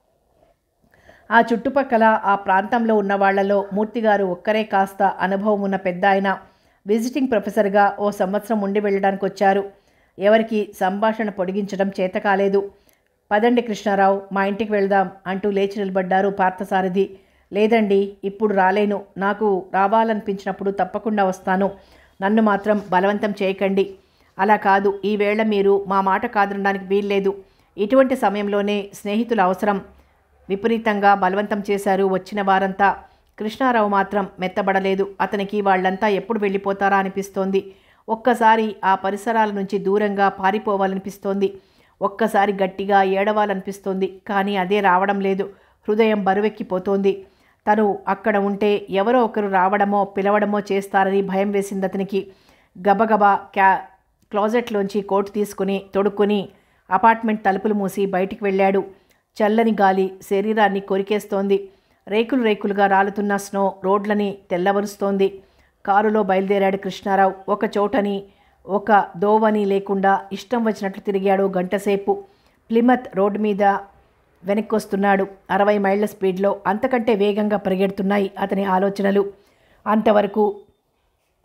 ఆ చుట్టుపక్కల ఆ ప్రాంతంలో ఉన్న వాళ్లలో మూర్తిగారు ఒక్కరే కాస్త అనుభవం ఉన్న పెద్ద ఆయన. విజిటింగ్ ప్రొఫెసర్గా ఓ సంవత్సరం ఉండి వెళ్ళడానికి వచ్చారు. ఎవరికి సంభాషణ పొడిగించడం చేత కాలేదు. పదండి కృష్ణారావు, మా ఇంటికి వెళ్దాం అంటూ లేచి నిలబడ్డారు పార్థసారథి. లేదండి, ఇప్పుడు రాలేను, నాకు రావాలనిపించినప్పుడు తప్పకుండా వస్తాను, నన్ను మాత్రం బలవంతం చేయకండి. అలా కాదు, ఈవేళ మీరు మా మాట కాదనడానికి వీల్లేదు. ఇటువంటి సమయంలోనే స్నేహితుల అవసరం. విపరీతంగా బలవంతం చేశారు వచ్చిన వారంతా. కృష్ణారావు మాత్రం మెత్తబడలేదు. అతనికి వాళ్ళంతా ఎప్పుడు వెళ్ళిపోతారా అనిపిస్తోంది. ఒక్కసారి ఆ పరిసరాల నుంచి దూరంగా పారిపోవాలనిపిస్తోంది. ఒక్కసారి గట్టిగా ఏడవాలనిపిస్తోంది. కానీ అదే రావడం లేదు. హృదయం బరువెక్కిపోతోంది. తను అక్కడ ఉంటే ఎవరో ఒకరు రావడమో పిలవడమో చేస్తారని భయం వేసింది అతనికి. గబగబా క్లాజెట్లోంచి కోటు తీసుకుని తొడుక్కుని అపార్ట్మెంట్ తలుపులు మూసి బయటికి వెళ్ళాడు. చల్లని గాలి శరీరాన్ని కొరికేస్తోంది. రేకులు రేకులుగా రాలుతున్న స్నో రోడ్లని తెల్లవరుస్తోంది. కారులో బయలుదేరాడు కృష్ణారావు. ఒక చోటని ఒక దోవని లేకుండా ఇష్టం వచ్చినట్లు తిరిగాడు గంటసేపు. ప్లిమత్ రోడ్డు మీద వెనక్కొస్తున్నాడు 60 మైళ్ళ స్పీడ్లో. అంతకంటే వేగంగా పరిగెడుతున్నాయి అతని ఆలోచనలు. అంతవరకు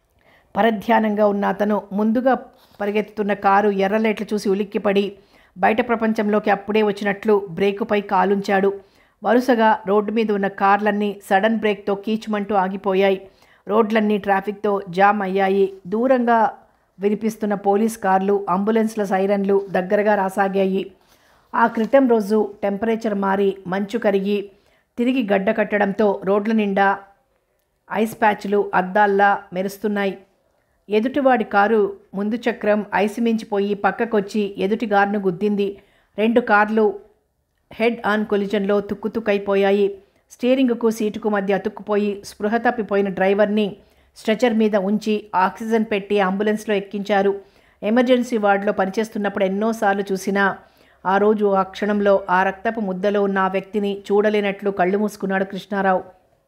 పరధ్యానంగా ఉన్న అతను ముందుగా పరిగెత్తుతున్న కారు ఎర్ర లైట్లు చూసి ఉలిక్కిపడి బయట ప్రపంచంలోకి అప్పుడే వచ్చినట్లు బ్రేకుపై కాలుంచాడు. వరుసగా రోడ్డు మీద ఉన్న కార్లన్నీ సడన్ బ్రేక్తో కీచుమంటూ ఆగిపోయాయి. రోడ్లన్నీ ట్రాఫిక్తో జామ్ అయ్యాయి. దూరంగా వినిపిస్తున్న పోలీస్ కార్లు, అంబులెన్స్ల సైరన్లు దగ్గరగా రాసాగాయి. ఆ క్రితం రోజు టెంపరేచర్ మారి మంచు కరిగి తిరిగి గడ్డ కట్టడంతో రోడ్ల నిండా ఐస్ ప్యాచ్లు అద్దాల్లా మెరుస్తున్నాయి. ఎదుటివాడి కారు ముందు చక్రం ఐసు మించిపోయి పక్కకొచ్చి ఎదుటి కారును గుద్దింది. 2 కార్లు హెడ్ ఆన్ కొలిజన్లో తుక్కుతుక్కైపోయాయి. స్టీరింగుకు సీటుకు మధ్య అతుక్కుపోయి స్పృహ తప్పిపోయిన డ్రైవర్ని స్ట్రెచర్ మీద ఉంచి ఆక్సిజన్ పెట్టి అంబులెన్స్లో ఎక్కించారు. ఎమర్జెన్సీ వార్డులో పనిచేస్తున్నప్పుడు ఎన్నోసార్లు చూసినా ఆ రోజు ఆ క్షణంలో ఆ రక్తపు ముద్దలో ఉన్న ఆ వ్యక్తిని చూడలేనట్లు కళ్ళు మూసుకున్నాడు కృష్ణారావు.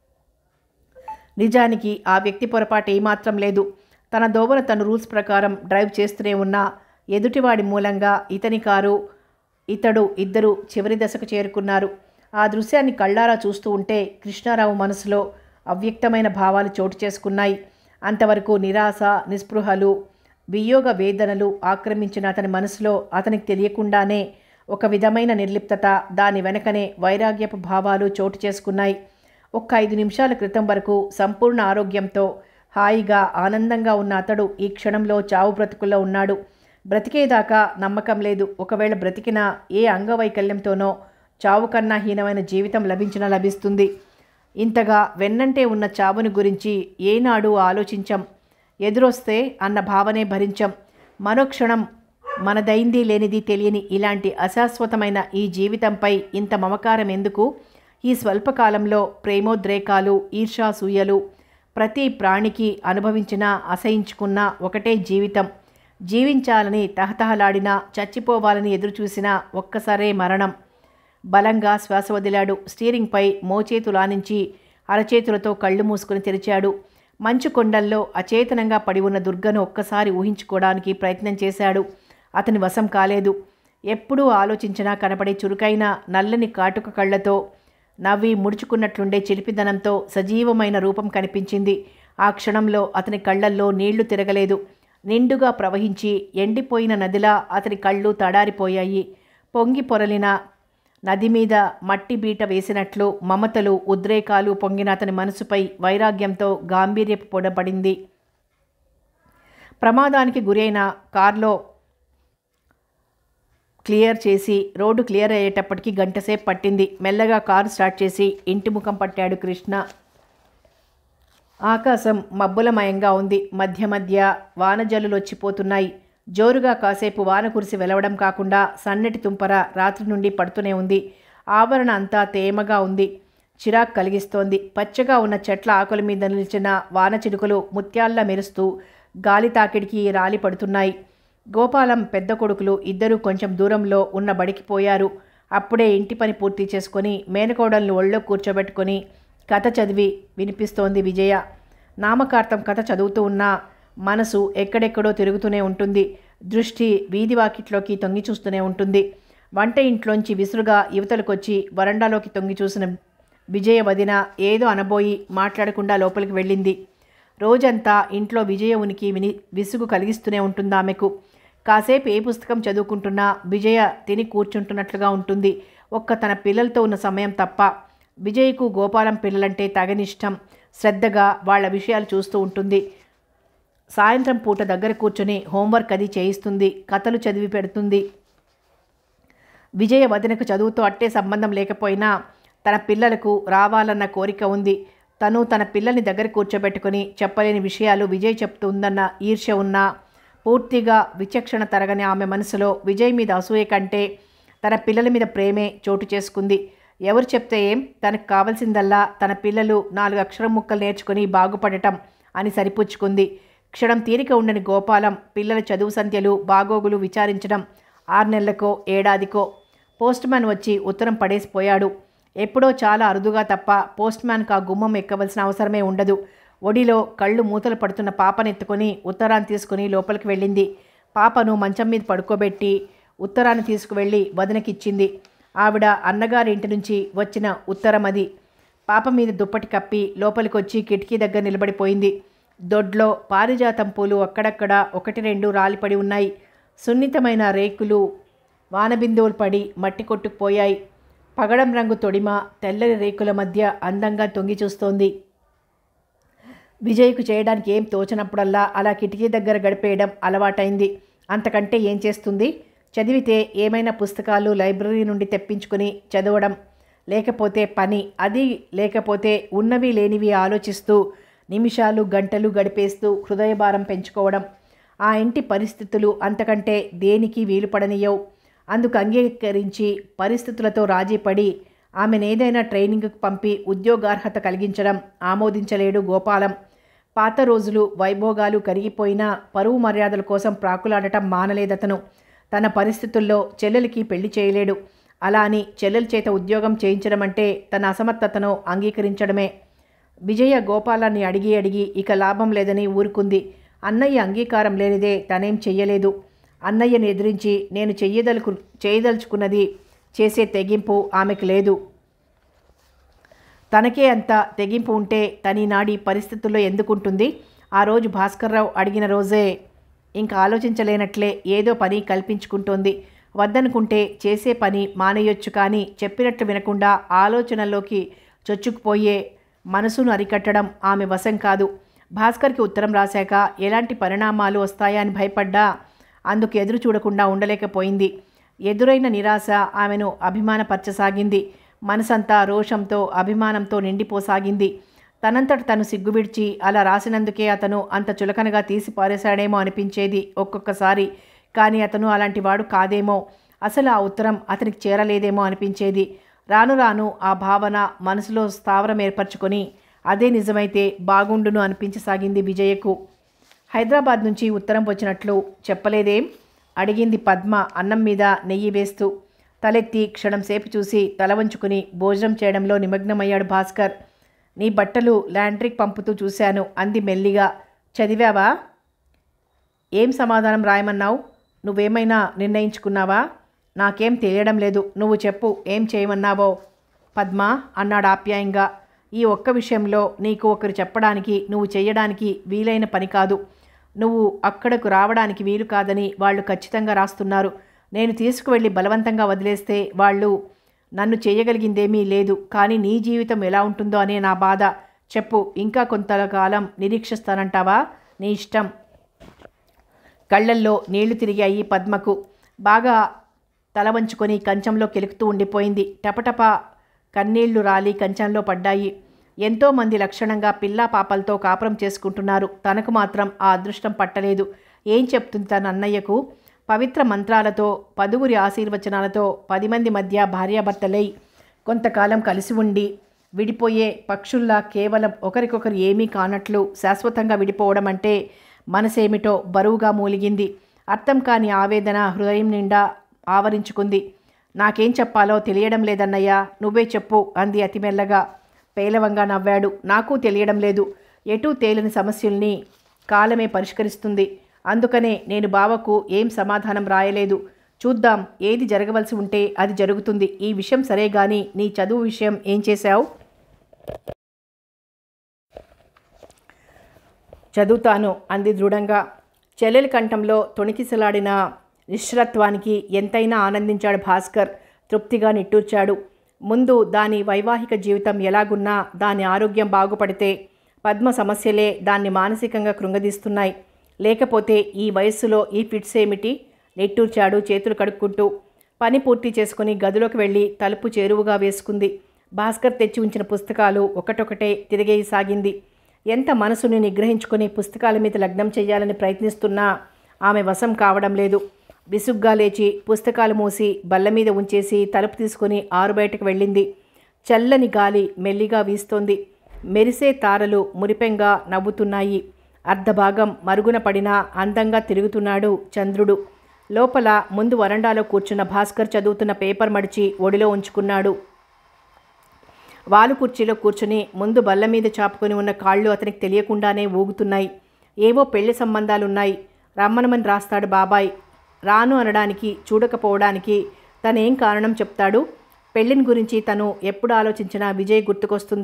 నిజానికి ఆ వ్యక్తి పొరపాటు ఏమాత్రం లేదు. తన దోవన తను రూల్స్ ప్రకారం డ్రైవ్ చేస్తూనే ఉన్న ఎదుటివాడి మూలంగా ఇతని కారు, ఇతడు ఇద్దరు చివరి దశకు చేరుకున్నారు. ఆ దృశ్యాన్ని కళ్ళారా చూస్తూ ఉంటే కృష్ణారావు మనసులో అవ్యక్తమైన భావాలు చోటు చేసుకున్నాయి. అంతవరకు నిరాశ, నిస్పృహలు, వియోగ వేదనలు ఆక్రమించిన అతని మనసులో అతనికి తెలియకుండానే ఒక విధమైన నిర్లిప్తత, దాని వెనకనే వైరాగ్యపు భావాలు చోటు చేసుకున్నాయి. ఒక్క 5 నిమిషాల క్రితం వరకు సంపూర్ణ ఆరోగ్యంతో హాయిగా ఆనందంగా ఉన్న అతడు ఈ క్షణంలో చావు బ్రతుకుల్లో ఉన్నాడు. బ్రతికేదాకా నమ్మకం లేదు. ఒకవేళ బ్రతికినా ఏ అంగవైకల్యంతోనో చావు కన్నా హీనమైన జీవితం లభించినా లభిస్తుంది. ఇంతగా వెన్నంటే ఉన్న చావుని గురించి ఏనాడు ఆలోచించం. ఎదురొస్తే అన్న భావనే భరించం. మరోక్షణం మనదైంది లేనిది తెలియని ఇలాంటి అశాశ్వతమైన ఈ జీవితంపై ఇంత మమకారం ఎందుకు? ఈ స్వల్పకాలంలో ప్రేమోద్రేకాలు, ఈర్ష్యాసూయలు ప్రతి ప్రాణికి అనుభవించినా అసహించుకున్నా ఒకటే జీవితం. జీవించాలని తహతహలాడినా, చచ్చిపోవాలని ఎదురుచూసినా ఒక్కసారే మరణం. బలంగా శ్వాస వదిలాడు. స్టీరింగ్పై మోచేతులానించి అరచేతులతో కళ్ళు మూసుకుని తెరిచాడు. మంచు కొండల్లో అచేతనంగా పడి ఉన్న దుర్గను ఒక్కసారి ఊహించుకోవడానికి ప్రయత్నం చేశాడు. అతని వశం కాలేదు. ఎప్పుడూ ఆలోచించినా కనపడే చురుకైన నల్లని కాటుక కళ్ళతో, నవ్వి ముడుచుకున్నట్లుండే చిలిపిదనంతో సజీవమైన రూపం కనిపించింది. ఆ క్షణంలో అతని కళ్ళల్లో నీళ్లు తిరగలేదు. నిండుగా ప్రవహించి ఎండిపోయిన నదిలా అతని కళ్ళు తడారిపోయాయి. పొంగి పొరలిన నది మీద మట్టి బీట వేసినట్లు మమతలు, ఉద్రేకాలు పొంగిన అతని మనసుపై వైరాగ్యంతో గాంభీర్యపు పొడబడింది. ప్రమాదానికి గురైన కార్లో క్లియర్ చేసి రోడ్డు క్లియర్ అయ్యేటప్పటికి గంటసేపు పట్టింది. మెల్లగా కారు స్టార్ట్ చేసి ఇంటి ముఖం పట్టాడు కృష్ణ. ఆకాశం మబ్బులమయంగా ఉంది. మధ్య మధ్య వానజల్లులు వచ్చిపోతున్నాయి. జోరుగా కాసేపు వాన కురిసి వెలవడం కాకుండా సన్నటి తుంపర రాత్రి నుండి పడుతూనే ఉంది. ఆవరణ అంతా తేమగా ఉంది. చిరాకు కలిగిస్తోంది. పచ్చగా ఉన్న చెట్ల ఆకుల మీద నిలిచిన వాన చినుకులు ముత్యాల్లా మెరుస్తూ గాలి తాకిడికి రాలి పడుతున్నాయి. గోపాలం పెద్ద కొడుకులు ఇద్దరూ కొంచెం దూరంలో ఉన్న బడికి పోయారు. అప్పుడే ఇంటి పని పూర్తి చేసుకొని మేనకోడలను ఒళ్ళో కూర్చోబెట్టుకొని కథ చదివి వినిపిస్తోంది విజయ. నామకార్థం కథ చదువుతూ ఉన్న మనసు ఎక్కడెక్కడో తిరుగుతూనే ఉంటుంది. దృష్టి వీధి వాకిట్లోకి తొంగి చూస్తూనే ఉంటుంది. వంట ఇంట్లోంచి విసురుగా యువతలకొచ్చి వరండాలోకి తొంగి చూసిన విజయ వదిన ఏదో అనబోయి మాట్లాడకుండా లోపలికి వెళ్ళింది. రోజంతా ఇంట్లో విజయ ఉనికి విసుగు కలిగిస్తూనే ఉంటుంది ఆమెకు. కాసేపు ఏ పుస్తకం చదువుకుంటున్నా విజయ తిని కూర్చుంటున్నట్లుగా ఉంటుంది. ఒక్క తన పిల్లలతో ఉన్న సమయం తప్ప. విజయ్కు గోపాలం పిల్లలంటే తగనిష్టం. శ్రద్ధగా వాళ్ల విషయాలు చూస్తూ ఉంటుంది. సాయంత్రం పూట దగ్గర కూర్చొని హోంవర్క్ అది చేయిస్తుంది. కథలు చదివి పెడుతుంది. విజయ వదినకు చదువుతో అట్టే సంబంధం లేకపోయినా తన పిల్లలకు రావాలన్న కోరిక ఉంది. తను తన పిల్లల్ని దగ్గర కూర్చోబెట్టుకుని చెప్పలేని విషయాలు విజయ్ చెప్తుందన్న ఈర్ష్య ఉన్నా పూర్తిగా విచక్షణ తరగని ఆమె మనసులో విజయ్ మీద అసూయ కంటే తన పిల్లల మీద ప్రేమే చోటు చేసుకుంది. ఎవరు చెప్తే ఏం, తనకు కావాల్సిందల్లా తన పిల్లలు 4 అక్షరం ముక్కలు నేర్చుకుని బాగుపడటం అని సరిపుచ్చుకుంది. క్షణం తీరిక ఉండని గోపాలం పిల్లల చదువు సంధ్యలు, బాగోగులు విచారించడం 6 నెలలకో ఏడాదికో. పోస్ట్ మ్యాన్ వచ్చి ఉత్తరం పడేసిపోయాడు. ఎప్పుడో చాలా అరుదుగా తప్ప పోస్ట్ మ్యాన్కు ఆ గుమ్మం ఎక్కవలసిన అవసరమే ఉండదు. ఒడిలో కళ్ళు మూతలు పడుతున్న పాపనెత్తుకొని ఉత్తరాన్ని తీసుకుని లోపలికి వెళ్ళింది. పాపను మంచం మీద పడుకోబెట్టి ఉత్తరాన్ని తీసుకువెళ్ళి వదినకిచ్చింది. ఆవిడ అన్నగారి ఇంటి నుంచి వచ్చిన ఉత్తరం అది. పాప మీద దుప్పటి కప్పి లోపలికొచ్చి కిటికీ దగ్గర నిలబడిపోయింది. దొడ్లో పారిజాతం పూలు అక్కడక్కడ ఒకటి రెండు రాలిపడి ఉన్నాయి. సున్నితమైన రేకులు వానబిందువులు పడి మట్టి కొట్టుకుపోయాయి. పగడం రంగు తొడిమ తెల్లని రేకుల మధ్య అందంగా తొంగి చూస్తోంది. విజయ్కు చేయడానికి ఏం తోచనప్పుడల్లా అలా కిటికీ దగ్గర గడిపేయడం అలవాటైంది. అంతకంటే ఏం చేస్తుంది? చదివితే ఏమైనా పుస్తకాలు లైబ్రరీ నుండి తెప్పించుకుని చదవడం, లేకపోతే పని, అది లేకపోతే ఉన్నవి లేనివి ఆలోచిస్తూ నిమిషాలు గంటలు గడిపేస్తూ హృదయభారం పెంచుకోవడం. ఆ ఇంటి పరిస్థితులు అంతకంటే దేనికి వీలుపడనియవు. అందుకు అంగీకరించి పరిస్థితులతో రాజీపడి ఆమెనేదైనా ట్రైనింగ్కు పంపి ఉద్యోగార్హత కలిగించడం ఆమోదించలేడు గోపాలం. పాత రోజులు వైభోగాలు కరిగిపోయినా పరువు మర్యాదల కోసం ప్రాకులాడటం మానలేదతను. తన పరిస్థితుల్లో చెల్లెలికి పెళ్లి చేయలేడు. అలా అని చెల్లెల చేత ఉద్యోగం చేయించడం అంటే తన అసమర్థతను అంగీకరించడమే. విజయ గోపాలాన్ని అడిగి అడిగి ఇక లాభం లేదని ఊరుకుంది. అన్నయ్య అంగీకారం లేనిదే తనేం చెయ్యలేదు. అన్నయ్యను ఎదిరించి నేను చేయదలుచుకున్నది చేసే తెగింపు ఆమెకు లేదు. తనకే అంత తెగింపు ఉంటే తనీనాడి పరిస్థితుల్లో ఎందుకుంటుంది? ఆ రోజు భాస్కర్రావు అడిగిన రోజే ఇంకా ఆలోచించలేనట్లే ఏదో పని కల్పించుకుంటోంది. వద్దనుకుంటే చేసే పని మానేయొచ్చు, కానీ చెప్పినట్లు వినకుండా ఆలోచనల్లోకి చొచ్చుకుపోయే మనసును అరికట్టడం ఆమె వశం కాదు. భాస్కర్కి ఉత్తరం రాశాక ఎలాంటి పరిణామాలు వస్తాయా అని భయపడ్డా అందుకు ఎదురు చూడకుండా ఉండలేకపోయింది. ఎదురైన నిరాశ ఆమెను అభిమానపరచసాగింది. మనసంతా రోషంతో అభిమానంతో నిండిపోసాగింది. తనంతట తను సిగ్గు విడిచి అలా రాసినందుకే అతను అంత చులకనగా తీసి పారేశాడేమో అనిపించేది ఒక్కొక్కసారి. కానీ అతను అలాంటి వాడు కాదేమో, అసలు ఆ ఉత్తరం అతనికి చేరలేదేమో అనిపించేది. రాను రాను ఆ భావన మనసులో స్థావరం ఏర్పరచుకొని అదే నిజమైతే బాగుండును అనిపించసాగింది విజయకు. హైదరాబాద్ నుంచి ఉత్తరం వచ్చినట్లు చెప్పలేదేం? అడిగింది పద్మ అన్నం మీద నెయ్యి వేస్తూ. తలెత్తి క్షణం సేపు చూసి తల వంచుకుని భోజనం చేయడంలో నిమగ్నమయ్యాడు భాస్కర్. నీ బట్టలు లాండ్రీకి పంపుతూ చూశాను అంది మెల్లిగా. చదివావా? ఏం సమాధానం రాయమన్నావు? నువ్వేమైనా నిర్ణయించుకున్నావా? నాకేం తెలియడం లేదు. నువ్వు చెప్పు, ఏం చేయమన్నావో. పద్మ అన్నాడు ఆప్యాయంగా. ఈ ఒక్క విషయంలో నీకు ఒకరు చెప్పడానికి నువ్వు చెయ్యడానికి వీలైన పని కాదు. నువ్వు అక్కడకు రావడానికి వీలు కాదని వాళ్ళు ఖచ్చితంగా రాస్తున్నారు. నేను తీసుకువెళ్ళి బలవంతంగా వదిలేస్తే వాళ్ళు నన్ను చేయగలిగిందేమీ లేదు. కానీ నీ జీవితం ఎలా ఉంటుందో అనే నా బాధ. చెప్పు, ఇంకా కొంతకాలం నిరీక్షిస్తానంటావా? నీ ఇష్టం. కళ్ళల్లో నీళ్లు తిరిగాయి పద్మకు. బాగా తల వంచుకొని కంచంలో కెలుకుతూ ఉండిపోయింది. టపటప కన్నీళ్లు రాలి కంచంలో పడ్డాయి. ఎంతోమంది లక్షణంగా పిల్లా పాపలతో కాపురం చేసుకుంటున్నారు. తనకు మాత్రం ఆ అదృష్టం పట్టలేదు. ఏం చెప్తుంది తన అన్నయ్యకు? పవిత్ర మంత్రాలతో, పదుగురి ఆశీర్వచనాలతో 10 మంది మధ్య భార్యాభర్తలై కొంతకాలం కలిసి ఉండి విడిపోయే పక్షుల్లా కేవలం ఒకరికొకరు ఏమీ కానట్లు శాశ్వతంగా విడిపోవడం అంటే మనసేమిటో బరువుగా మూలిగింది. అర్థం కాని ఆవేదన హృదయం నిండా ఆవరించుకుంది. నాకేం చెప్పాలో తెలియడం లేదన్నయ్య, నువ్వే చెప్పు అంది అతిమెల్లగా. పేలవంగా నవ్వాడు. నాకు తెలియడం లేదు. ఎటూ తేలిన సమస్యల్ని కాలమే పరిష్కరిస్తుంది. అందుకనే నేను బావకు ఏం సమాధానం రాయలేదు. చూద్దాం, ఏది జరగవలసి ఉంటే అది జరుగుతుంది. ఈ విషయం సరే గాని నీ చదువు విషయం ఏం చేశావు? చదువుతాను అంది దృఢంగా. చెల్లెలి కంఠంలో తొణికిసలాడిన నిశ్చలత్వానికి ఎంతైనా ఆనందించాడు భాస్కర్. తృప్తిగా నిట్టూర్చాడు. ముందు దాని వైవాహిక జీవితం ఎలాగున్నా దాని ఆరోగ్యం బాగుపడితే పద్మ సమస్యలే దాన్ని మానసికంగా కృంగదీస్తున్నాయి. లేకపోతే ఈ వయస్సులో ఈ ఫిట్స్ ఏమిటి? నిట్టూర్చాడు చేతులు కడుక్కుంటూ. పని పూర్తి చేసుకుని గదిలోకి వెళ్ళి తలుపు చేరువుగా వేసుకుంది. భాస్కర్ తెచ్చి ఉంచిన పుస్తకాలు ఒకటొకటే తిరిగేయసాగింది. ఎంత మనసుని నిగ్రహించుకుని పుస్తకాల మీద లగ్నం చేయాలని ప్రయత్నిస్తున్నా ఆమె వశం కావడం లేదు. విసుగ్గా లేచి పుస్తకాలు మూసి బల్ల మీద ఉంచేసి తలుపు తీసుకుని ఆరుబయటకు వెళ్ళింది. చల్లని గాలి మెల్లిగా వీస్తోంది. మెరిసే తారలు మురిపెంగా నవ్వుతున్నాయి. అర్ధభాగం మరుగున పడినా అందంగా తిరుగుతున్నాడు చంద్రుడు. లోపల ముందు వరండాలో కూర్చున్న భాస్కర్ చదువుతున్న పేపర్ మడిచి ఒడిలో ఉంచుకున్నాడు. వాలు కుర్చీలో కూర్చుని ముందు బల్ల మీద చాపుకొని ఉన్న కాళ్ళు అతనికి తెలియకుండానే ఊగుతున్నాయి. ఏవో పెళ్లి సంబంధాలున్నాయి. రమ్మనమని రాస్తాడు బాబాయ్. రాను అనడానికి, చూడకపోవడానికి తనేం కారణం చెప్తాడు? పెళ్లిని గురించి తను ఎప్పుడు ఆలోచించినా విజయ్ గుర్తుకొస్తుంది.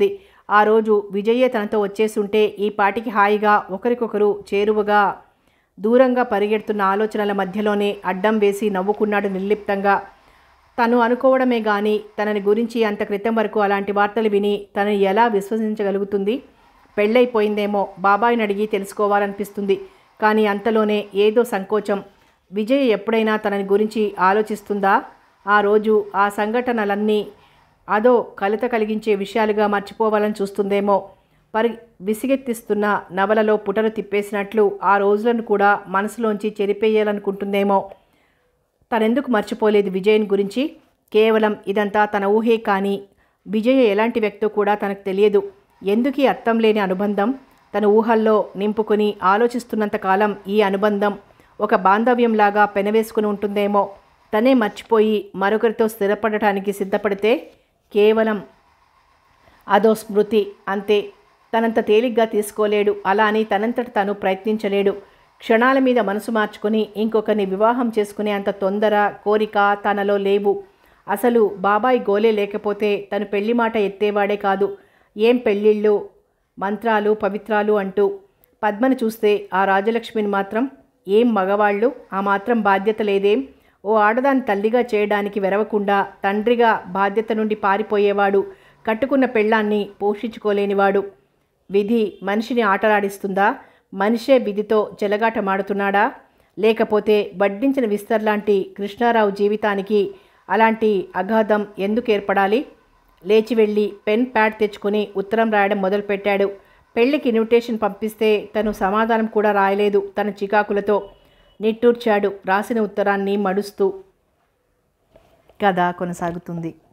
ఆ రోజు విజయే తనతో వచ్చేస్తుంటే ఈ పాటికి హాయిగా ఒకరికొకరు చేరువగా దూరంగా పరిగెడుతున్న ఆలోచనల మధ్యలోనే అడ్డం వేసి నవ్వుకున్నాడు నిర్లిప్తంగా. తను అనుకోవడమే గాని తనని గురించి అంత క్రితం వరకు అలాంటి వార్తలు విని తనని ఎలా విశ్వసించగలుగుతుంది? పెళ్ళైపోయిందేమో బాబాయిని అడిగి తెలుసుకోవాలనిపిస్తుంది. కానీ అంతలోనే ఏదో సంకోచం. విజయ్ ఎప్పుడైనా తనని గురించి ఆలోచిస్తుందా? ఆ రోజు ఆ సంఘటనలన్నీ అదో కలత కలిగించే విషయాలుగా మర్చిపోవాలని చూస్తుందేమో. విసిగెత్తిస్తున్న నవలలో పుటలు తిప్పేసినట్లు ఆ రోజులను కూడా మనసులోంచి చెరిపేయాలనుకుంటుందేమో. తనెందుకు మర్చిపోలేదు విజయన్ గురించి? కేవలం ఇదంతా తన ఊహే. కానీ విజయ ఎలాంటి వ్యక్తో కూడా తనకు తెలియదు. ఎందుకీ అర్థం లేని అనుబంధం? తన ఊహల్లో నింపుకుని ఆలోచిస్తున్నంతకాలం ఈ అనుబంధం ఒక బాంధవ్యంలాగా పెనవేసుకుని ఉంటుందేమో. తనే మర్చిపోయి మరొకరితో స్థిరపడటానికి సిద్ధపడితే కేవలం అదో స్మృతి అంతే. తనంత తేలిగ్గా తీసుకోలేడు. అలా అని తనంతట తాను ప్రయత్నించలేడు. క్షణాల మీద మనసు మార్చుకుని ఇంకొకరిని వివాహం చేసుకునే అంత తొందర, కోరిక తనలో లేవు. అసలు బాబాయ్ గోలే లేకపోతే తను పెళ్లి మాట ఎత్తేవాడే కాదు. ఏం పెళ్ళిళ్ళు, మంత్రాలు, పవిత్రాలు అంటూ. పద్మని చూస్తే ఆ రాజలక్ష్మిని మాత్రం ఏం మగవాళ్ళు, ఆ మాత్రం బాధ్యత లేదేం? ఓ ఆడదాన్ని తల్లిగా చేయడానికి వెరవకుండా తండ్రిగా బాధ్యత నుండి పారిపోయేవాడు, కట్టుకున్న పెళ్ళాన్ని పోషించుకోలేనివాడు. విధి మనిషిని ఆటలాడిస్తుందా? మనిషే విధితో చెలగాటమాడుతున్నాడా? లేకపోతే వడ్డించిన విస్తర్లాంటి కృష్ణారావు జీవితానికి అలాంటి అగాధం ఎందుకు ఏర్పడాలి? లేచి వెళ్ళి పెన్ ప్యాడ్ తెచ్చుకుని ఉత్తరం రాయడం మొదలుపెట్టాడు. పెళ్లికి ఇన్విటేషన్ పంపిస్తే తను సమాధానం కూడా రాయలేదు తన చికాకులతో. నిట్టూర్చాడు రాసిన ఉత్తరాన్ని మడుస్తూ. కథ కొనసాగుతుంది.